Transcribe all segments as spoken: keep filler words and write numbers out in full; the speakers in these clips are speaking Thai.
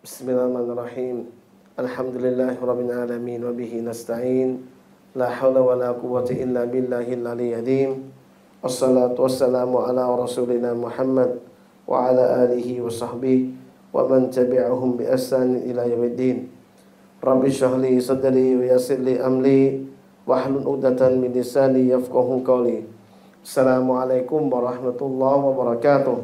بسم الله الرحمن الرحيم الحمد لله رب العالمين وبه نستعين لا حول ولا قوة إلا بالله العلي العظيم الصلاة والسلام على رسولنا محمد وعلى آله وصحبه ومن تبعهم بإحسان إلى يوم الدين رب اشرح لي صدري ويسر لي أمري واحلل عقدة من لساني يفقهوا قولي السلام عليكم ورحمة الله وبركاته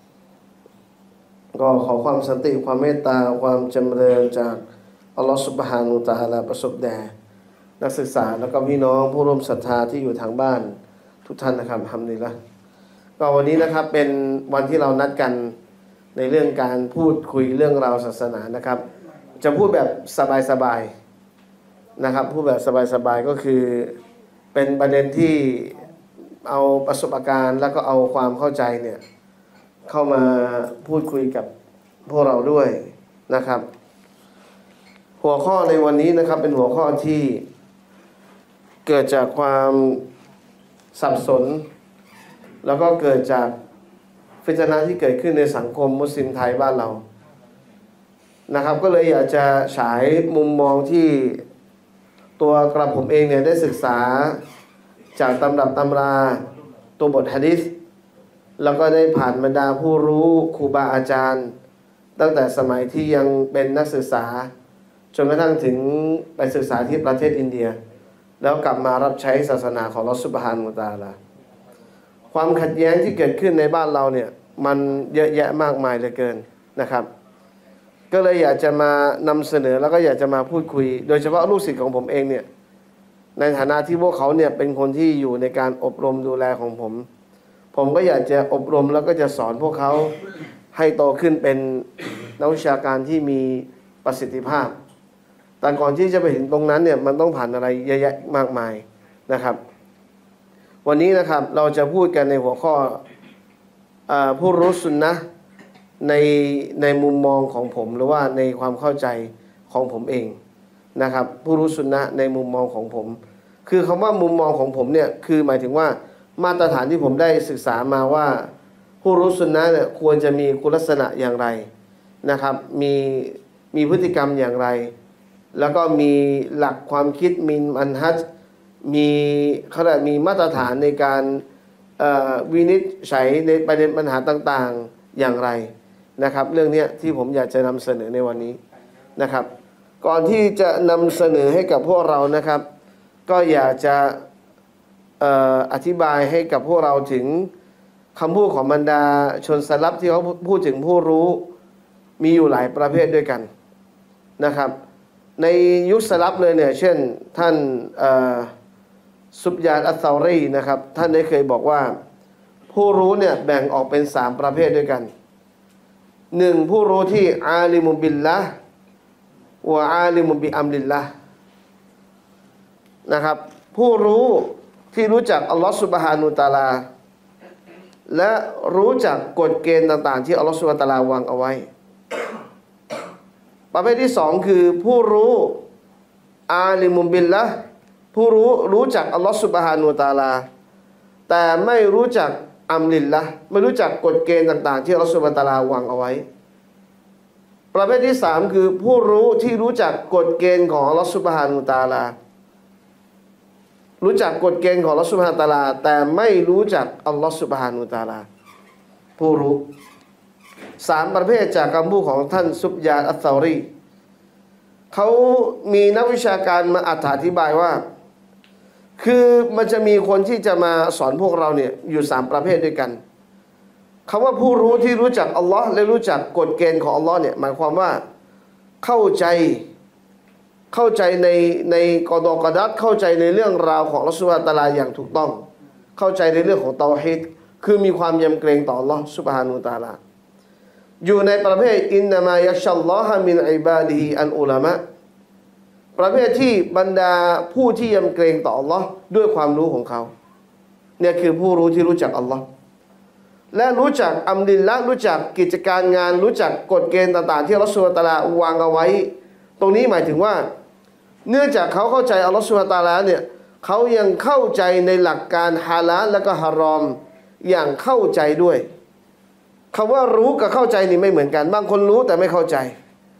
ก็ขอความสันติความเมตตาความจำเริญจากอัลลอฮฺซุบฮานะฮูวะตะอาลาประสบแด่นักศึกษาแล้วก็พี่น้องผู้ร่วมศรัทธาที่อยู่ทางบ้านทุกท่านนะครับฮัมดุลิลละห์ก็วันนี้นะครับเป็นวันที่เรานัดกันในเรื่องการพูดคุยเรื่องราวศาสนานะครับจะพูดแบบสบายๆนะครับพูดแบบสบายๆก็คือเป็นประเด็นที่เอาประสบการณ์แล้วก็เอาความเข้าใจเนี่ยเข้ามาพูดคุยกับพวกเราด้วยนะครับหัวข้อในวันนี้นะครับเป็นหัวข้อที่เกิดจากความสับสนแล้วก็เกิดจากฟิตนะห์ที่เกิดขึ้นในสังคมมุสลิมไทยบ้านเรานะครับก็เลยอยากจะฉายมุมมองที่ตัวกระผมเองเนี่ยได้ศึกษาจากตำรับตำราตัวบทหะดีษแล้วก็ได้ผ่านบรรดาผู้รู้ครูบาอาจารย์ตั้งแต่สมัยที่ยังเป็นนักศึกษาจนกระทั่งถึงไปศึกษาที่ประเทศอินเดียแล้วกลับมารับใช้ศาสนาของอัลเลาะห์ซุบฮานะฮูวะตะอาลาความขัดแย้งที่เกิดขึ้นในบ้านเราเนี่ยมันเยอะแยะมากมายเหลือเกินนะครับก็เลยอยากจะมานำเสนอแล้วก็อยากจะมาพูดคุยโดยเฉพาะลูกศิษย์ของผมเองเนี่ยในฐานะที่พวกเขาเนี่ยเป็นคนที่อยู่ในการอบรมดูแลของผมผมก็อยากจะอบรมแล้วก็จะสอนพวกเขาให้โตขึ้นเป็นนักวิชาการที่มีประสิทธิภาพแต่ก่อนที่จะไปถึงตรงนั้นเนี่ยมันต้องผ่านอะไรเยอะแยะมากมายนะครับวันนี้นะครับเราจะพูดกันในหัวข้อผู้รู้สุนนะในในมุมมองของผมหรือว่าในความเข้าใจของผมเองนะครับผู้รู้สุนนะในมุมมองของผมคือคำว่ามุมมองของผมเนี่ยคือหมายถึงว่ามาตรฐานที่ผมได้ศึกษามาว่าผู้รู้สุนนะเนี่ยควรจะมีคุณลักษณะอย่างไรนะครับมีมีพฤติกรรมอย่างไรแล้วก็มีหลักความคิดมีมันฮัจมีเขาเรียกมีมาตรฐานในการวินิจฉัยในประเด็นปัญหาต่างๆอย่างไรนะครับเรื่องนี้ที่ผมอยากจะนำเสนอในวันนี้นะครับก่อนที่จะนำเสนอให้กับพวกเรานะครับก็อยากจะอธิบายให้กับพวกเราถึงคำพูดของบรรดาชนสลับที่เขาพูดถึงผู้รู้มีอยู่หลายประเภทด้วยกันนะครับในยุคสลับเลยเนี่ยเช่นท่านซุบยานอัสซารีนะครับท่านได้เคยบอกว่าผู้รู้เนี่ยแบ่งออกเป็นสามประเภทด้วยกันหนึ่งผู้รู้ที่อาลิมุบิลละวะอาลิมุบิอัมริลละนะครับผู้รู้ที่รู้จักอัลลอฮฺซุบฮานะฮูวะตะอาลาและรู้จักกฎเกณฑ์ต่างๆที่อัลลอฮฺซุบฮานะฮูวะตะอาลาวางเอาไว้ประเภทที่สองคือผู้รู้อาลิมุบิลละผู้รู้รู้จักอัลลอฮฺซุบฮานะฮูวะตะอาลาแต่ไม่รู้จักอัมริลละไม่รู้จักกฎเกณฑ์ต่างๆที่อัลลอฮฺซุบฮานะฮูวะตะอาลาวางเอาไว้ประเภทที่สามคือผู้รู้ที่รู้จักกฎเกณฑ์ของอัลลอฮฺซุบฮานะฮูวะตะอาลารู้จักกฎเกณฑ์ของอัลลอฮฺซุบฮานะฮูวะตะอาลาแต่ไม่รู้จักอัลลอฮฺซุบฮานะฮูวะตะอาลาผู้รู้สามประเภทจากคำพูดของท่านซุบยานอัสซารีเขามีนักวิชาการมาอธิบายว่าคือมันจะมีคนที่จะมาสอนพวกเราเนี่ยอยู่สามประเภทด้วยกันคำว่าผู้รู้ที่รู้จักอัลลอฮ์และรู้จักกฎเกณฑ์ของอัลลอฮ์เนี่ยหมายความว่าเข้าใจเข้าใจในในกอฎอกอดัรเข้าใจในเรื่องราวของอัลเลาะห์ซุบฮานะฮูวะตะอาลาอย่างถูกต้องเข้าใจในเรื่องของเตาฮีดคือมีความยำเกรงต่ออัลเลาะห์ซุบฮานะฮูวะตะอาลาอยู่ในประเภทอินนามะยัชชัลลอฮะมินอิบาดิฮิอัลอุลามะประเภทที่บรรดาผู้ที่ยำเกรงต่ออัลเลาะห์ด้วยความรู้ของเขาเนี่ยคือผู้รู้ที่รู้จักอัลเลาะห์และรู้จักอัมริลละรู้จักกิจการงานรู้จักกฎเกณฑ์ต่างๆที่อัลเลาะห์ซุบฮานะฮูวะตะอาลาวางเอาไว้ตรงนี้หมายถึงว่าเนื่องจากเขาเข้าใจอัลลอฮฺซุบฮานะฮูวะตะอาลาเนี่ยเขายังเข้าใจในหลักการฮาลาลและก็ฮารอมอย่างเข้าใจด้วยคำว่ารู้กับเข้าใจนี่ไม่เหมือนกันบางคนรู้แต่ไม่เข้าใจ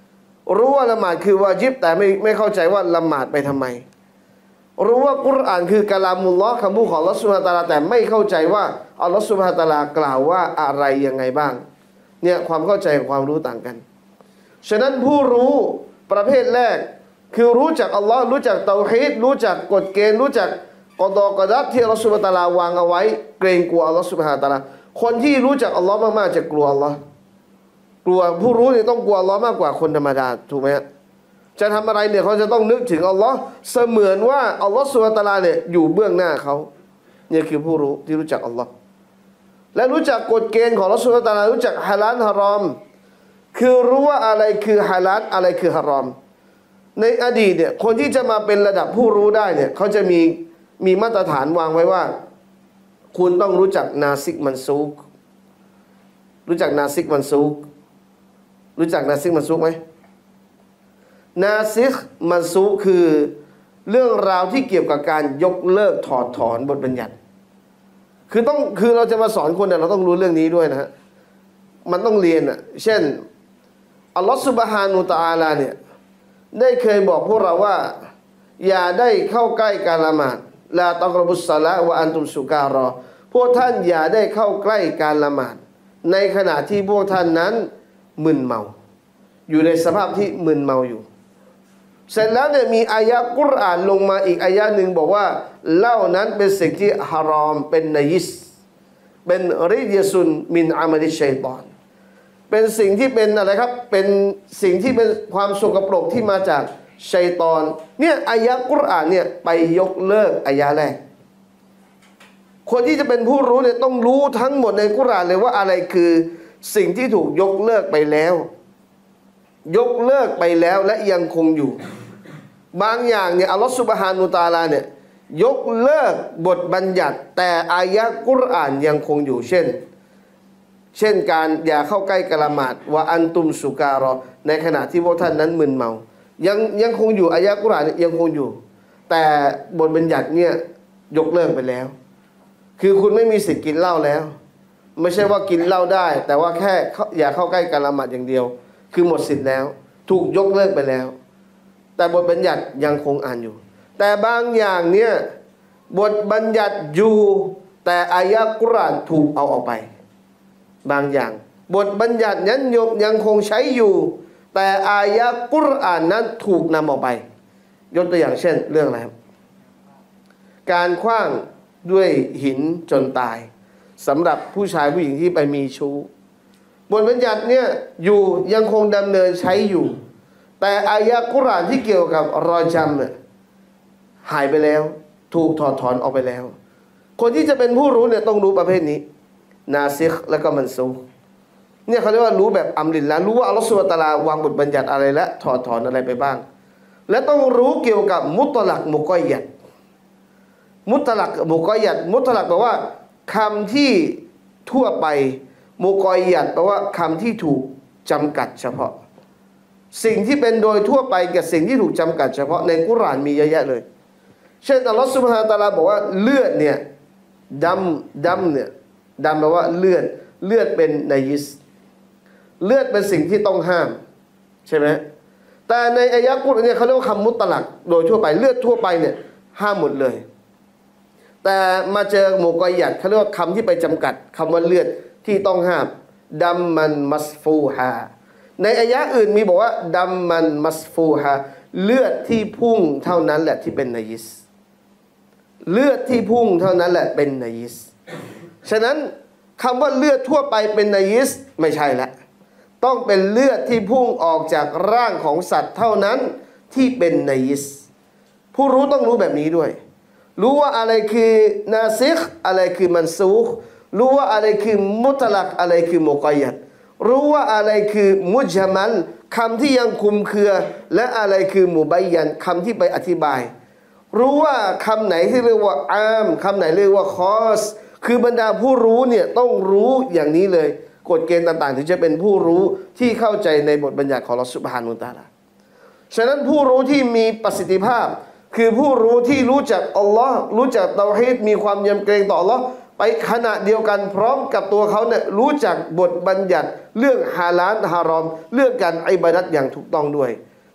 รู้ว่าละหมาดคือวาญิบแต่ไม่ไม่เข้าใจว่าละหมาดไปทำไมรู้ว่ากุรอานคือกะลามุลลอฮ์คำพูดของอัลเลาะห์ซุบฮานะฮูวะตะอาลาแต่ไม่เข้าใจว่าอัลเลาะห์ซุบฮานะฮูวะตะอาลากล่าวว่าอะไรยังไงบ้างเนี่ยความเข้าใจกับความรู้ต่างกันฉะนั้นผู้รู้ประเภทแรกคือรู้จักอัลลอฮ์รู้จักเตาฮีดรู้จักกฎเกณฑ์รู้จักกฎกฎัตที่อัลเลาะห์ซุบฮานะฮูวะตะอาลาวางเอาไว้เกรงกลัวอัลเลาะห์ซุบฮานะฮูวะตะอาลาคนที่รู้จักอัลลอฮ์มากๆจะกลัวอัลลอฮ์กลัวผู้รู้เนี่ยต้องกลัวอัลลอฮ์มากกว่าคนธรรมดาถูกไหมจะทำอะไรเนี่ยเขาจะต้องนึกถึงอัลลอฮ์เสมือนว่าอัลลอฮ์ซุบฮานะฮูวะตะอาลาเนี่ยอยู่เบื้องหน้าเขาเนี่ยคือผู้รู้ที่รู้จักอัลลอฮ์และรู้จักกฎเกณฑ์ของอัลลอฮ์ซุบฮานะฮูวะตะอาลารู้จักฮาลาลฮารอมคือรู้ว่าอะไรคือฮาลาลอะไรคือฮารอมในอดีตเนี่ยคนที่จะมาเป็นระดับผู้รู้ได้เนี่ยเขาจะมีมีมาตรฐานวางไว้ว่าคุณต้องรู้จักนาซิกมันซูกรู้จักนาซิกมันซูกรู้จักนาซิกมันซูกไหมนาซิกมันซูกคือเรื่องราวที่เกี่ยวกับการยกเลิกถอดถอนบทบัญญัติคือต้องคือเราจะมาสอนคนเนี่ยเราต้องรู้เรื่องนี้ด้วยนะฮะมันต้องเรียนอ่ะเช่นอัลลอฮฺซุบฮานะฮูวะตะอาลาเนี่ยได้เคยบอกพวกเราว่าอย่าได้เข้าใกล้การละหมาดลาตักรบุสศอลาต์วะอันตุมสุการอพวกท่านอย่าได้เข้าใกล้การละหมาดในขณะที่พวกท่านนั้นมึนเมาอยู่ในสภาพที่มึนเมาอยู่เสร็จแล้วเนี่ยมีอายะกุรอานลงมาอีกอายะหนึ่งบอกว่าเหล้านั้นเป็นสิ่งที่ฮารอมเป็นนัยิสเป็นริยซุนมินอามัลิชัยฏอนเป็นสิ่งที่เป็นอะไรครับเป็นสิ่งที่เป็นความสกปรกที่มาจากชัยฏอนเนี่ยอายะกุรอานเนี่ยไปยกเลิกอายะแรกคนที่จะเป็นผู้รู้เนี่ยต้องรู้ทั้งหมดในกุรอานเลยว่าอะไรคือสิ่งที่ถูกยกเลิกไปแล้วยกเลิกไปแล้วและยังคงอยู่บางอย่างเนี่ยอัลลอฮฺซุบฮานะฮูวะตะอาลาเนี่ยยกเลิกบทบัญญัติแต่อายะกุรอานยังคงอยู่เช่นเช่นการอย่าเข้าใกล้กะละหมาดว่าอันตุมสุการอในขณะที่พวกท่านนั้นมึนเมายังยังคงอยู่อายะกุรอานยังคงอยู่แต่บทบัญญัติเนี่ยยกเลิกไปแล้วคือคุณไม่มีสิทธิ์กินเหล้าแล้วไม่ใช่ว่ากินเหล้าได้แต่ว่าแค่อย่าเข้าใกล้กะละหมาดอย่างเดียวคือหมดสิทธิ์แล้วถูกยกเลิกไปแล้วแต่บทบัญญัติยังคงอ่านอยู่แต่บางอย่างเนี่ยบทบัญญัติอยู่แต่อายะกุรอานถูกเอาออกไปบางอย่างบทบัญญัตินั้นยังคงใช้อยู่แต่อายะกุรอานนั้นถูกนำออกไปยกตัวอย่างเช่นเรื่องอะไรครับการขว้างด้วยหินจนตายสำหรับผู้ชายผู้หญิงที่ไปมีชู้บทบัญญัติเนี่ยอยู่ยังคงดำเนินใช้อยู่แต่อายะกุรอานที่เกี่ยวกับรอจัมเนี่ยหายไปแล้วถูกถอดถอนออกไปแล้วคนที่จะเป็นผู้รู้เนี่ยต้องรู้ประเภทนี้นาซิกแล้วก็มันซูเนี่ยเขาเรียกว่ารู้แบบอัมริลละรู้ว่าอัลลอฮฺซุบฮานะฮูวะตะอาลาวางบทบัญญัติอะไรและถอดถอนอะไรไปบ้างและต้องรู้เกี่ยวกับมุตลักมุกอยยัดมุตลักมุกอยยัดมุตลักแปลว่าคำที่ทั่วไปมุกอยยัดแปลว่าคำที่ถูกจำกัดเฉพาะสิ่งที่เป็นโดยทั่วไปกับสิ่งที่ถูกจำกัดเฉพาะในกุรอานมีเยอะแยะเลยเช่นอัลลอฮฺซุบฮานะฮูวะตะอาลาบอกว่าเลือดเนี่ยดำดำเนี่ยดำแปลว่าเลือดเลือดเป็นนายิสเลือดเป็นสิ่งที่ต้องห้ามใช่ไหมแต่ในอายะกุรอานเนี่ยเขาเรียกว่าคำมุตลักโดยทั่วไปเลือดทั่วไปเนี่ยห้ามหมดเลยแต่มาเจอมุกอยยัดเขาเรียกว่าคำที่ไปจำกัดคำว่าเลือดที่ต้องห้ามดัมมันมัสฟูฮาในอายะอื่นมีบอกว่าดัมมันมัสฟูฮาเลือดที่พุ่งเท่านั้นแหละที่เป็นนายิสเลือดที่พุ่งเท่านั้นแหละเป็นนายิสฉะนั้นคำว่าเลือดทั่วไปเป็นนายิสไม่ใช่ละต้องเป็นเลือดที่พุ่งออกจากร่างของสัตว์เท่านั้นที่เป็นนายิสผู้รู้ต้องรู้แบบนี้ด้วยรู้ว่าอะไรคือนาซิกอะไรคือมันซูกรู้ว่าอะไรคือมุตลักอะไรคือมุกอยยัดรู้ว่าอะไรคือมุจมัลคำที่ยังคุมเครือและอะไรคือมุบัยยันคำที่ไปอธิบายรู้ว่าคำไหนที่เรียกว่าอามคำไหนเรียกว่าคอสคือบรรดาผู้รู้เนี่ยต้องรู้อย่างนี้เลยกฎเกณฑ์ต่างๆถึงจะเป็นผู้รู้ที่เข้าใจในบทบัญญัติของอัลเลาะห์ซุบฮานะฮูวะตะอาลาฉะนั้นผู้รู้ที่มีประสิทธิภาพคือผู้รู้ที่รู้จักอัลลอฮ์รู้จักเตาฮีดมีความยำเกรงต่ออัลลอฮ์ไปขณะเดียวกันพร้อมกับตัวเขาเนี่ยรู้จักบทบัญญัติเรื่องฮาลาลฮารอมเรื่องการอิบาดัตอย่างถูกต้องด้วย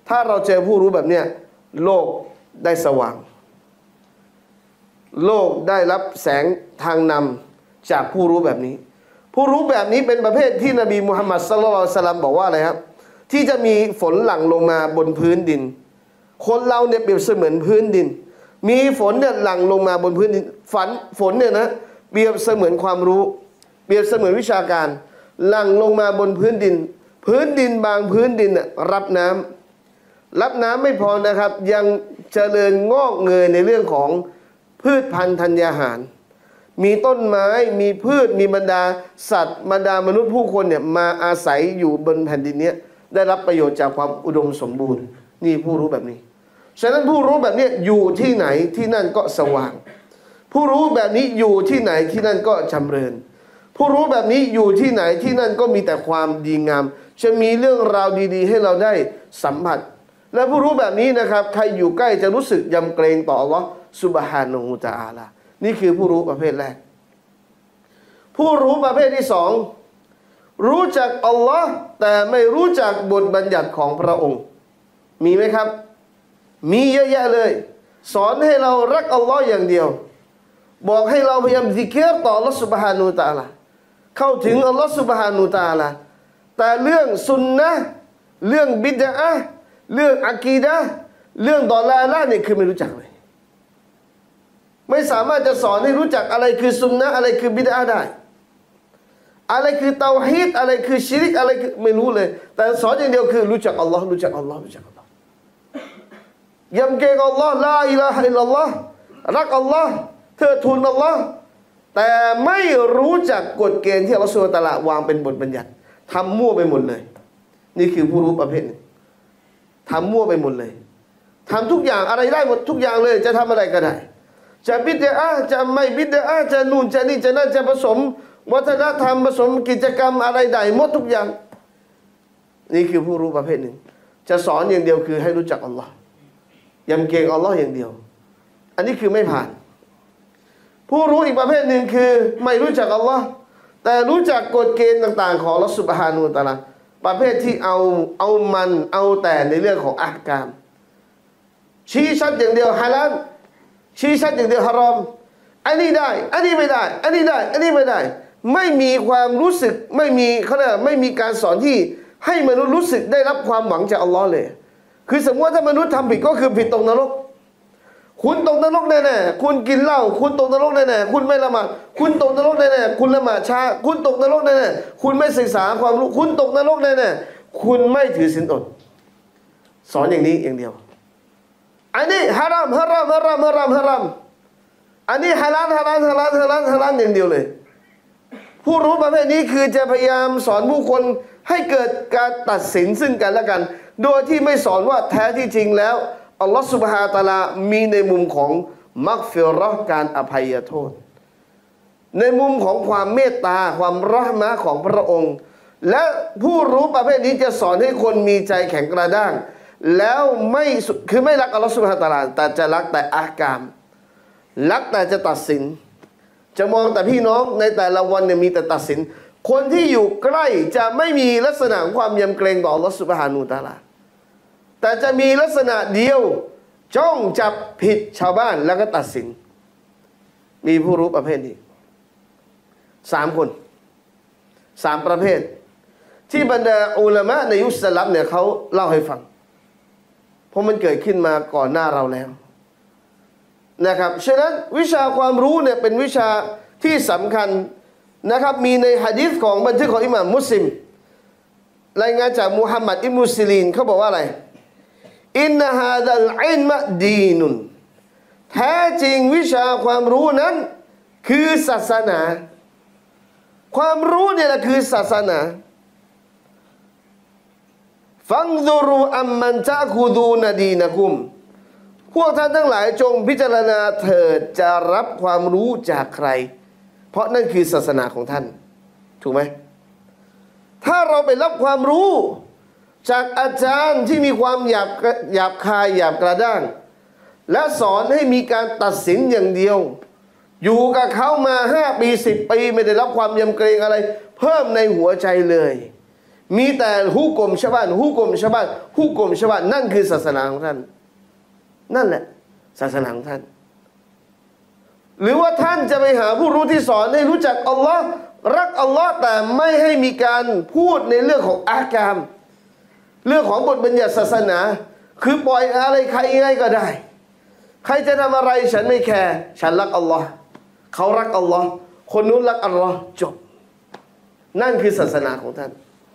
ถ้าเราเจอผู้รู้แบบเนี้ยโลกได้สว่างโลกได้รับแสงทางนำจากผู้รู้แบบนี้ผู้รู้แบบนี้เป็นประเภทที่นบีมุฮัมมัดศ็อลลัลลอฮุอะลัยฮิวะซัลลัมบอกว่าอะไรครับที่จะมีฝนหลั่งลงมาบนพื้นดินคนเราเนี่ยเปรียบเสมือนพื้นดินมีฝนเนี่ยหลั่งลงมาบนพื้นดินฝันฝนเนี่ยนะเปรียบเสมือนความรู้เปรียบเสมือนวิชาการหลั่งลงมาบนพื้นดินพื้นดินบางพื้นดินน่ะรับน้ำรับน้ำไม่พอนะครับยังเจริญงอกเงยในเรื่องของพืชพันธุ์ธัญญาหารมีต้นไม้มีพืชมีบรรดาสัตว์บรรดามนุษย์ผู้คนเนี่ยมาอาศัยอยู่บนแผ่นดินนี้ได้รับประโยชน์จากความอุดมสมบูรณ์นี่ผู้รู้แบบนี้ฉะนั้นผู้รู้แบบนี้อยู่ที่ไหนที่นั่นก็สว่างผู้รู้แบบนี้อยู่ที่ไหนที่นั่นก็จำเริญผู้รู้แบบนี้อยู่ที่ไหนที่นั่นก็มีแต่ความดีงามจะมีเรื่องราวดีๆให้เราได้สัมผัสและผู้รู้แบบนี้นะครับใครอยู่ใกล้จะรู้สึกยำเกรงต่ออัลลอฮ์ซุบฮานะฮูวะตะอาลานี่คือผู้รู้ประเภทแรกผู้รู้ประเภทที่สองรู้จักอัลลอฮ์แต่ไม่รู้จักบทบัญญัติของพระองค์มีไหมครับมีเยอะแยะเลยสอนให้เรารักอัลลอฮ์อย่างเดียวบอกให้เราพยายามซิกร์ต่ออัลลอฮ์ซุบฮานะฮูวะตะอาลาเข้าถึงอัลลอฮ์ซุบฮานะฮูวะตะอาลาแต่เรื่องสุนนะเรื่องบิดอะห์เรื่องอะกีดะห์เรื่องดอลาละห์เนี่ยคือไม่รู้จักเลยไม่สามารถจะสอนให้รู้จักอะไรคือสุนนะอะไรคือบิดอะห์ได้อะไรคือเตาฮีดอะไรคือชิริกอะไรคือไม่รู้เลยแต่สอนอย่างเดียวคือรู้จักอัลลอฮ์รู้จักอัลลอฮ์รู้จักอัลลอฮ์ยำเกรงอัลลอฮ์ลาอิลาฮะอิลลัลลอฮ์รักอัลลอฮ์เทิดทูนอัลลอฮ์แต่ไม่รู้จักกฎเกณฑ์ที่อัลลอฮ์ซุบฮานะฮูวะตะอาลาวางเป็นบทบัญญัติทำมั่วไปหมดเลยนี่คือผู้รู้ประเภทหนึ่งทำมั่วไปหมดเลยทำทุกอย่างอะไรได้หมดทุกอย่างเลยจะทำอะไรก็ได้จะบิดอะห์จะไม่บิดอะห์จะนู่นจะนี่จะนั่นจะผสมวัฒนธรรมผสมกิจกรรมอะไรได้หมดทุกอย่างนี่คือผู้รู้ประเภทหนึ่งจะสอนอย่างเดียวคือให้รู้จักอัลลอฮ์ยำเกรงอัลลอฮ์อย่างเดียวอันนี้คือไม่ผ่านผู้รู้อีกประเภทหนึ่งคือไม่รู้จักอัลลอฮ์แต่รู้จักกฎเกณฑ์ต่างๆของอัลลอฮ์ซุบฮานะฮูวะตะอาลาประเภทที่เอาเอามันเอาแต่ในเรื่องของอัฮกามชี้ชัดอย่างเดียวฮาลาลชี้ชัดอย่างเดียวฮารอมอันนี้ได้อันนี้ไม่ได้อันนี้ได้อันนี้ไม่ได้ไม่มีความรู้สึกไม่มีเขาเรียกไม่มีการสอนที่ให้มนุษย์รู้สึกได้รับความหวังจากอัลลอฮ์เลยคือสมมติว่าถ้ามนุษย์ทำผิดก็คือผิดตกนรกคุณตกนรกแน่ๆคุณกินเหล้าคุณตกนรกแน่ๆคุณไม่ละหมาดคุณตกนรกแน่ๆคุณละหมาดช้าคุณตกนรกแน่ๆคุณไม่ศึกษาความรู้คุณตกนรกแน่ๆคุณไม่ถือศีลอดสอนอย่างนี้อย่างเดียวอันนี้ฮารามฮารามฮารามฮารามฮารามอันนี้ฮาลาลฮาลาลฮาลาลฮาลาลฮาลาลอย่างเดียวเลยผู้รู้ประเภทนี้คือจะพยายามสอนผู้คนให้เกิดการตัดสินซึ่งกันและกันโดยที่ไม่สอนว่าแท้ที่จริงแล้วอัลลอฮฺซุบฮานะฮูวะตะอาลามีในมุมของมักฟิเราะห์การอภัยโทษในมุมของความเมตตาความเราะห์มะห์ของพระองค์และผู้รู้ประเภทนี้จะสอนให้คนมีใจแข็งกระด้างแล้วไม่คือไม่รักอัลลอฮฺซุบฮานะฮูวะตะอาลาแต่จะรักแต่อะห์กามรักแต่จะตัดสินจะมองแต่พี่น้องในแต่ละวันเนี่ยมีแต่ตัดสินคนที่อยู่ใกล้จะไม่มีลักษณะของความยำเกรงต่ออัลลอฮฺซุบฮานะฮูวะตะอาลาแต่จะมีลักษณะเดียวจ้องจับผิดชาวบ้านแล้วก็ตัดสินมีผู้รู้ประเภทนี้สามคนสามประเภทที่บรรดาอุลามะในยุคสลับเนี่ยเขาเล่าให้ฟังเพราะมันเกิดขึ้นมาก่อนหน้าเราแล้วนะครับฉะนั้นวิชาความรู้เนี่ยเป็นวิชาที่สำคัญนะครับมีในหะดีษของบันทึกของอิหม่ามมุสลิมรายงานจากมุฮัมมัดอิบนุซิลีนเขาบอกว่าอะไรอินนะฮาดัลอิลมะดีนุนแท้จริงวิชาความรู้นั้นคือศาสนาความรู้เนี่ยแหละคือศาสนาฟังซุรูอัมมันตะคุดูนดีนะกุมพวกท่านทั้งหลายจงพิจารณาเถิดจะรับความรู้จากใครเพราะนั่นคือศาสนาของท่านถูกไหมถ้าเราไปรับความรู้จากอาจารย์ที่มีความหยาบหยาบคายหยาบกระด้างและสอนให้มีการตัดสินอย่างเดียวอยู่กับเขามาห้าปีสิบปีไม่ได้รับความยำเกรงอะไรเพิ่มในหัวใจเลยมีแต่ฮุกมชาวบ้านฮุกมชาวบ้านฮุกมชาวบ้านนั่นคือศาสนาของท่านนั่นแหละศาสนาของท่านหรือว่าท่านจะไปหาผู้รู้ที่สอนให้รู้จักอัลลอฮ์รักอัลลอฮ์แต่ไม่ให้มีการพูดในเรื่องของอากามเรื่องของบทบัญญัติศาสนาคือปล่อยอะไรใครง่ายก็ได้ใครจะทำอะไรฉันไม่แคร์ฉันรักอัลลอฮ์เขารักอัลลอฮ์คนนู้นรักอัลลอฮ์จบนั่นคือศาสนาของท่าน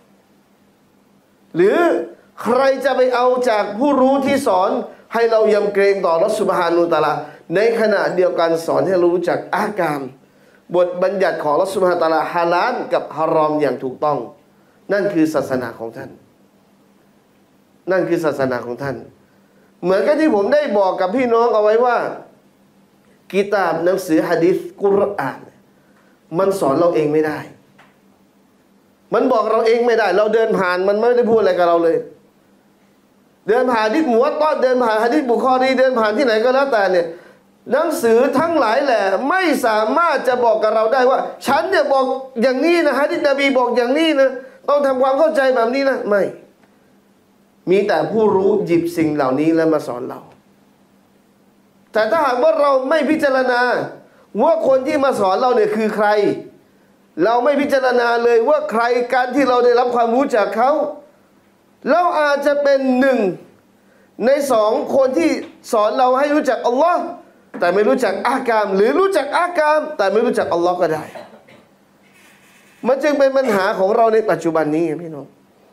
หรือใครจะไปเอาจากผู้รู้ที่สอนให้เรายำเกรงต่ออัลเลาะห์ซุบฮานะฮูวะตะอาลาในขณะเดียวกันสอนให้เรารู้จักอากามบทบัญญัติของอัลเลาะห์ซุบฮานะฮูวะตะอาลาฮาลาลกับฮารอมอย่างถูกต้องนั่นคือศาสนาของท่านนั่นคือศาสนาของท่านเหมือนกับที่ผมได้บอกกับพี่น้องเอาไว้ว่ากิตาบหนังสือหะดีษกุรอานมันสอนเราเองไม่ได้มันบอกเราเองไม่ได้เราเดินผ่านมันไม่ได้พูดอะไรกับเราเลยเดินผ่านหะดีษมุวัตตะเดินผ่านหะดีษบุคอรีเดินผ่านที่ไหนก็แล้วแต่เนี่ยหนังสือทั้งหลายแหละไม่สามารถจะบอกกับเราได้ว่าฉันเนี่ยบอกอย่างนี้นะหะดีษนบีบอกอย่างนี้นะต้องทำความเข้าใจแบบนี้นะไม่มีแต่ผู้รู้หยิบสิ่งเหล่านี้แล้วมาสอนเราแต่ถ้าหากว่าเราไม่พิจารณาว่าคนที่มาสอนเราเนี่ยคือใครเราไม่พิจารณาเลยว่าใครการที่เราได้รับความรู้จากเขาเราอาจจะเป็นหนึ่งในสองคนที่สอนเราให้รู้จักอัลลอฮ์แต่ไม่รู้จักอากามหรือรู้จักอากามแต่ไม่รู้จักอัลลอฮ์ก็ได้มันจึงเป็นปัญหาของเราในปัจจุบันนี้พี่น้อง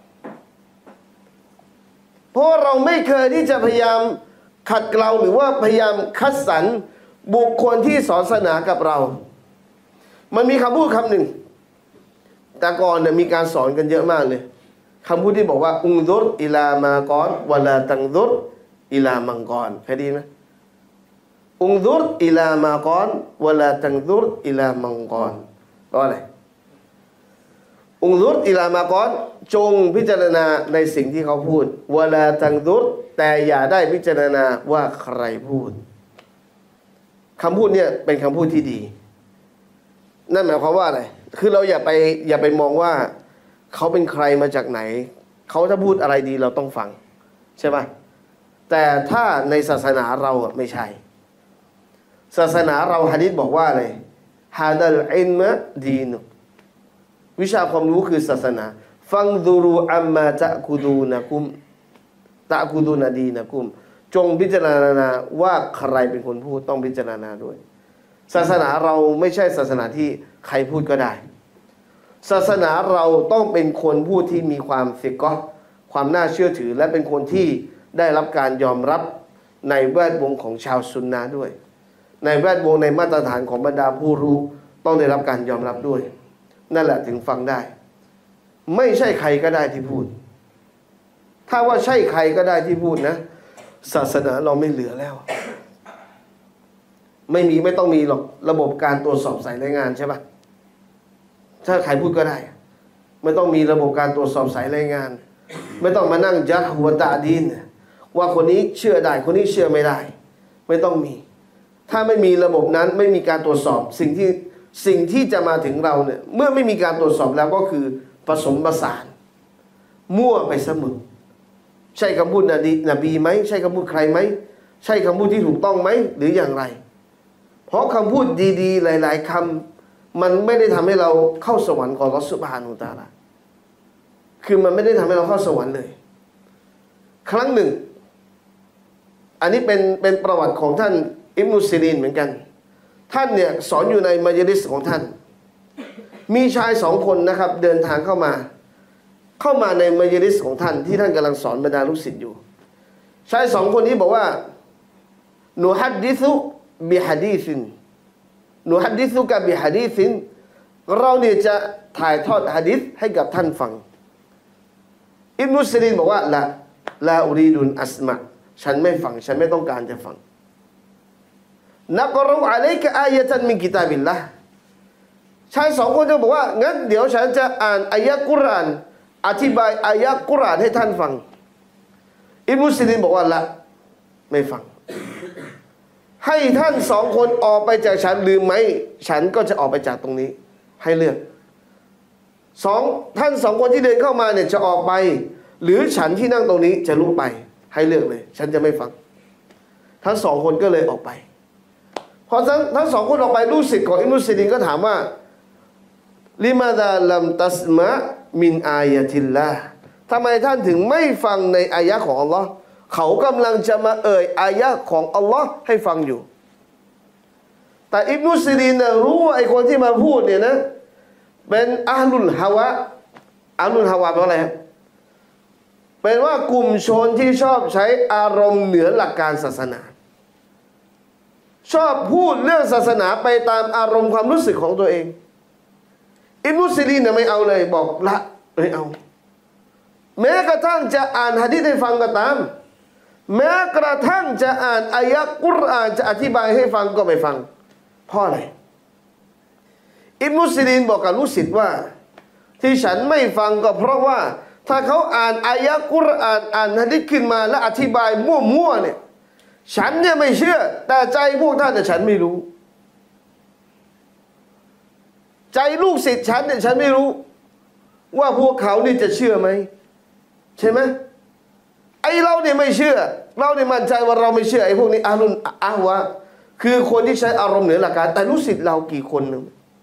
เพราะเราไม่เคยที่จะพยายามขัดเกลาหรือว่าพยายามคัดสรรบุคคลที่สอนศาสนากับเรามันมีคำพูดคำหนึ่งแต่ก่อนเนี่ยมีการสอนกันเยอะมากเลยคำพูดที่บอกว่าอุงซุรอิลามากอนวะลาตังซุรอิลามังกรเคยได้ไหมอุงซุรอิลามากอนวะลาตังซุรอิลามังกรแปลว่าอะไรอุงซุรอิลามากอนจงพิจารณาในสิ่งที่เขาพูดวะลาตังซุรแต่อย่าได้พิจารณาว่าใครพูดคำพูดเนี่ยเป็นคำพูดที่ดีนั่นหมายความว่าอะไรคือเราอย่าไปอย่าไปมองว่าเขาเป็นใครมาจากไหนเขาถ้าพูดอะไรดีเราต้องฟังใช่ไหมแต่ถ้าในศาสนาเราอ่ะไม่ใช่ศาสนาเราหะดีษบอกว่าอะไรฮาดัลอิลมะดีนุวิชาความรู้คือศาสนาฟังดูรูอัมมาตะกุดูนะกุมตะกุดูนะดีนะกุมจงพิจารณาว่าใครเป็นคนพูดต้องพิจารณาด้วยศาสนาเราไม่ใช่ศาสนาที่ใครพูดก็ได้ศาสนาเราต้องเป็นคนพูดที่มีความซิกอห์ความน่าเชื่อถือและเป็นคนที่ได้รับการยอมรับในแวดวงของชาวซุนนะห์ด้วยในแวดวงในมาตรฐานของบรรดาผู้รู้ต้องได้รับการยอมรับด้วยนั่นแหละถึงฟังได้ไม่ใช่ใครก็ได้ที่พูดถ้าว่าใช่ใครก็ได้ที่พูดนะศาสนาเราไม่เหลือแล้วไม่มีไม่ต้องมีหรอกระบบการตรวจสอบสายรายงานใช่ปะถ้าใครพูดก็ได้ไม่ต้องมีระบบการตรวจสอบสายรายงานไม่ต้องมานั่งยัดหัวตาดีนว่าคนนี้เชื่อได้คนนี้เชื่อไม่ได้ไม่ต้องมีถ้าไม่มีระบบนั้นไม่มีการตรวจสอบสิ่งที่สิ่งที่จะมาถึงเราเนี่ยเมื่อไม่มีการตรวจสอบแล้วก็คือผสมผสานมั่วไปเสมอใช่คำพูดนบีนบีไหมใช่คำพูดใครไหมใช่คำพูดที่ถูกต้องไหมหรืออย่างไรเพราะคำพูดดีๆหลายๆคำมันไม่ได้ทำให้เราเข้าสวรรค์ของอัลเลาะห์ซุบฮานะฮูวะตะอาลาคือมันไม่ได้ทำให้เราเข้าสวรรค์เลยครั้งหนึ่งอันนี้เป็นเป็นประวัติของท่านอิบนุซีรีนเหมือนกันท่านเนี่ยสอนอยู่ในมัจลิสของท่านมีชายสองคนนะครับเดินทางเข้ามาเข้ามาในมัจลิสของท่านที่ท่านกำลังสอนบรรดาลูกศิษย์อยู่ชายสองคนนี้บอกว่านูฮัดดิซุบิฮะดีซินนูฮัดดิซุกะบิฮะดีซินเราเนี่ยจะถ่ายทอดหะดีษให้กับท่านฟังอิบนุซีรีนบอกว่าละลาอูรีดุนอัสมะฉันไม่ฟังฉันไม่ต้องการจะฟังนักรุอะลัยกะอายะตันมินกิตาบิลลาห์ชายสองคนจะบอกว่างั้นเดี๋ยวฉันจะอ่านอายะห์กุรอานอธิบายอายะห์กุรอานให้ท่านฟังอิบนุซีรีนบอกว่าละไม่ฟังให้ท่านสองคนออกไปจากฉันหรือไม่ฉันก็จะออกไปจากตรงนี้ให้เลือกสองท่านสองคนที่เดินเข้ามาเนี่ยจะออกไปหรือฉันที่นั่งตรงนี้จะลุกไปให้เลือกเลยฉันจะไม่ฟังทั้งสองคนก็เลยออกไปพอทั้งทั้งสองคนออกไปลูกศิษย์ของอิบนุซีรีนก็ถามว่าลิมาดาลัมตัสมะมินอายะติลลาห์ทำไมท่านถึงไม่ฟังในอายะของอัลลอฮ์เขากำลังจะมาเอ่ยอายะของอัลลอฮ์ให้ฟังอยู่แต่อิบนุซีรีนนะรู้ว่าไอ้คนที่มาพูดเนี่ยนะเป็นอาลุลฮาวะอาลุลฮาวะแปลว่าอะไรครับเป็นว่ากลุ่มชนที่ชอบใช้อารมณ์เหนือหลักการศาสนาชอบพูดเรื่องศาสนาไปตามอารมณ์ความรู้สึกของตัวเองอิบนุซีรีนเนี่ยไม่เอาเลยบอกละไม่เอาแม้กระทั่งจะอ่านหะดีษให้ฟังก็ตามแม้กระทั่งจะอ่านอายะกุรอานจะอธิบายให้ฟังก็ไม่ฟังเพราะอะไรอิบนุซีรีนบอกกับลูกศิษย์ว่าที่ฉันไม่ฟังก็เพราะว่าถ้าเขาอ่านอายะกุรอานอ่านหะดีษขึ้นมาและอธิบายมั่วๆเนี่ยฉันเนี่ยไม่เชื่อแต่ใจพวกท่านเนี่ยฉันไม่รู้ใจลูกศิษย์ฉันเนี่ยฉันไม่รู้ว่าพวกเขานี่จะเชื่อไหมใช่ไหมไอเราเนี่ยไม่เชื่อเราเนี่ยมั่นใจว่าเราไม่เชื่อไอพวกนี้อารุนอาวะคือคนที่ใช้อารมณ์เหนือหลักการแต่ลูกศิษย์เรากี่คนนึง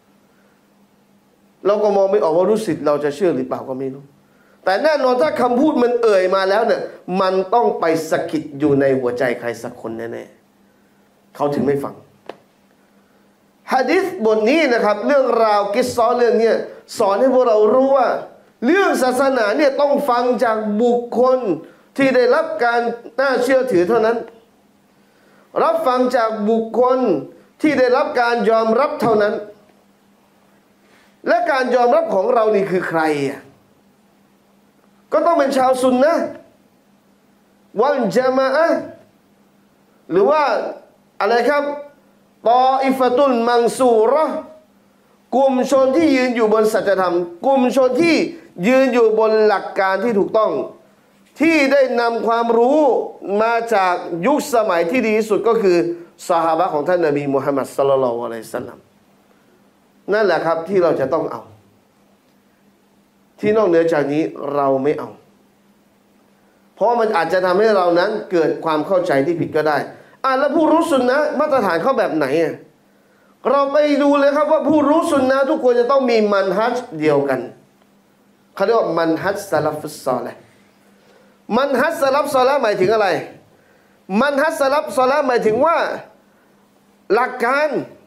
เราก็มองไม่ออกว่าลูกศิษย์เราจะเชื่อหรือเปล่าก็ไม่รู้แต่แน่นอนถ้าคำพูดมันเอ่ยมาแล้วเนี่ยมันต้องไปสะกิดอยู่ในหัวใจใครสักคนแน่ๆเขาถึงไม่ฟังหะดีษบทนี้นะครับเรื่องราวกิสซอเรื่องนี้สอนให้พวกเรารู้ว่าเรื่องศาสนาเนี่ยต้องฟังจากบุคคลที่ได้รับการน่าเชื่อถือเท่านั้นรับฟังจากบุคคลที่ได้รับการยอมรับเท่านั้นและการยอมรับของเรานี่คือใครอ่ะก็ต้องเป็นชาวซุนนะห์วัลญะมาอะห์หรือว่าอะไรครับตออิฟะตุลมังซูเราะห์กลุ่มชนที่ยืนอยู่บนสัจธรรมกลุ่มชนที่ยืนอยู่บนหลักการที่ถูกต้องที่ได้นำความรู้มาจากยุคสมัยที่ดีที่สุดก็คือซอฮาบะห์ของท่านนบีมุฮัมมัดศ็อลลัลลอฮุอะลัยฮิวะซัลลัมนั่นแหละครับที่เราจะต้องเอาที่นอกเหนือจากนี้เราไม่เอาเพราะมันอาจจะทำให้เรานั้นเกิดความเข้าใจที่ผิดก็ได้อ่ะแล้วผู้รู้สุนนะห์มาตรฐานเขาแบบไหนอ่ะเราไปดูเลยครับว่าผู้รู้สุนนะห์ทุกคนจะต้องมีมันฮัจเดียวกันเขาเรียกว่ามันฮัจซะลัฟุสซอลิห์มันฮัจซะลัฟซอลิห์หมายถึงอะไรมันฮัจซะลัฟซอลิห์หมายถึงว่าหลักการ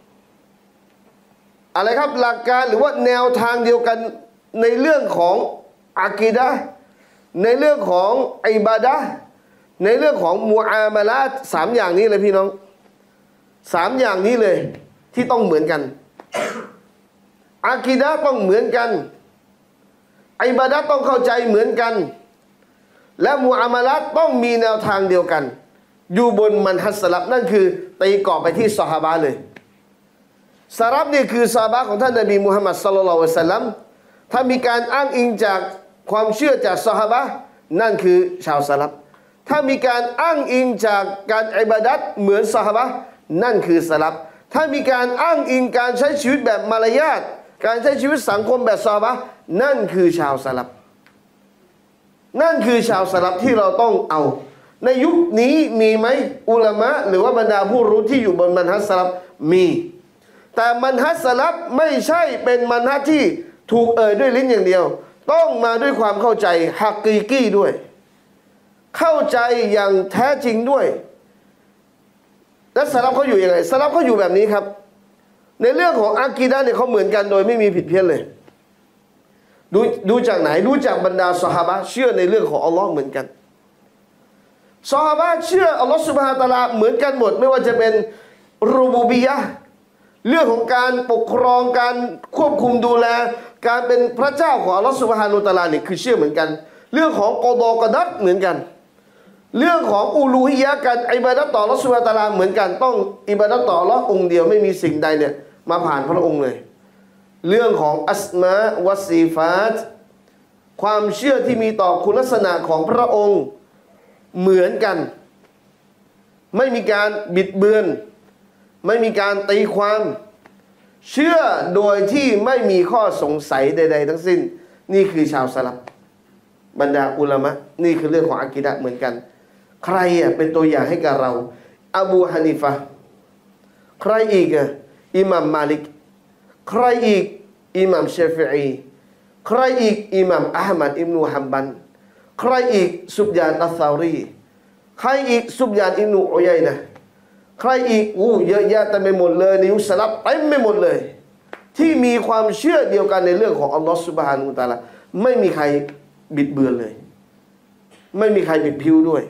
อะไรครับหลักการหรือว่าแนวทางเดียวกันในเรื่องของอากีดะห์ในเรื่องของอิบาดะห์ในเรื่องของมุอามาละฮ์สามอย่างนี้เลยพี่น้องสามอย่างนี้เลยที่ต้องเหมือนกันอากีดะห์ต้องเหมือนกันอิบาดะห์ต้องเข้าใจเหมือนกันและมุอามาละฮ์ต้องมีแนวทางเดียวกันอยู่บนมันฮัจสลับนั่นคือตีกรอบไปที่ซอฮาบะห์เลยสลับนี่คือซอฮาบะห์ของท่านนบีมุฮัมมัดศ็อลลัลลอฮุอะลัยฮิวะซัลลัมถ้ามีการอ้างอิงจากความเชื่อจากซอฮาบะห์นั่นคือชาวสลับถ้ามีการอ้างอิงจากการอิบาดัตเหมือนซอฮาบะห์นั่นคือสลับถ้ามีการอ้างอิงการใช้ชีวิตแบบมารยาทการใช้ชีวิตสังคมแบบซอฮาบะห์นั่นคือชาวสลับนั่นคือชาวสลับที่เราต้องเอาในยุคนี้มีไหมอุลามะหรือว่าบรรดาผู้รู้ที่อยู่บนมันฮัจสลับมีแต่มันฮัจสลับไม่ใช่เป็นมันฮัจที่ถูกเอ่ยด้วยลิ้นอย่างเดียวต้องมาด้วยความเข้าใจฮักกีกี้ด้วยเข้าใจอย่างแท้จริงด้วยและสลับเขาอยู่ยังไงสลับเขาอยู่แบบนี้ครับในเรื่องของอากีดะห์เนี่ยเขาเหมือนกันโดยไม่มีผิดเพี้ยนเลยดูดูจากไหนดูจากบรรดาซอฮาบะห์เชื่อในเรื่องของอัลลอฮ์เหมือนกันซอฮาบะห์เชื่ออัลลอฮ์ซุบฮานะฮูวะตะอาลาเหมือนกันหมดไม่ว่าจะเป็นรูบูบิยะห์เรื่องของการปกครองการควบคุมดูแลการเป็นพระเจ้าของอัลลอฮ์ซุบฮานะฮูวะตะอาลานี่คือเชื่อเหมือนกันเรื่องของกอฎอกอดัรเหมือนกันเรื่องของอูลูฮิยะห์การอิบาดะห์ต่ออัลลอฮ์ซุบฮานะฮูวะตะอาลาเหมือนกันต้องอิบาดะห์ต่ออัลลอฮ์องค์เดียวไม่มีสิ่งใดเนี่ยมาผ่านพระองค์เลยเรื่องของอัสมาวัสซีฟาตความเชื่อที่มีต่อคุณลักษณะของพระองค์เหมือนกันไม่มีการบิดเบือนไม่มีการตีความเชื่อโดยที่ไม่มีข้อสงสัยใดๆทั้งสิ้นนี่คือชาวสลับบรรดาอุลามะนี่คือเรื่องของอากีดะห์เหมือนกันใครอ่ะเป็นตัวอย่างให้กับเราอบูฮานิฟะห์ใครอีกอ่ะอิหม่ามมาลิกใครอีกอิหม่ามชาฟิอีใครอีกอิหม่ามอะห์มัดอิบนุฮัมบันใครอีกซุบยานอัศซารีใครอีกซุบยานอิบนุอุยัยนะห์ใครอีกอู้เยอะแยะเต็มไปหมดเลยในยุคสลับเต็มไปหมดเลยที่มีความเชื่อเดียวกันในเรื่องของอัลลอฮฺซุบฮานะฮูวะตะอาลาไม่มีใครบิดเบือนเลยไม่มีใครบิดผิวด้วย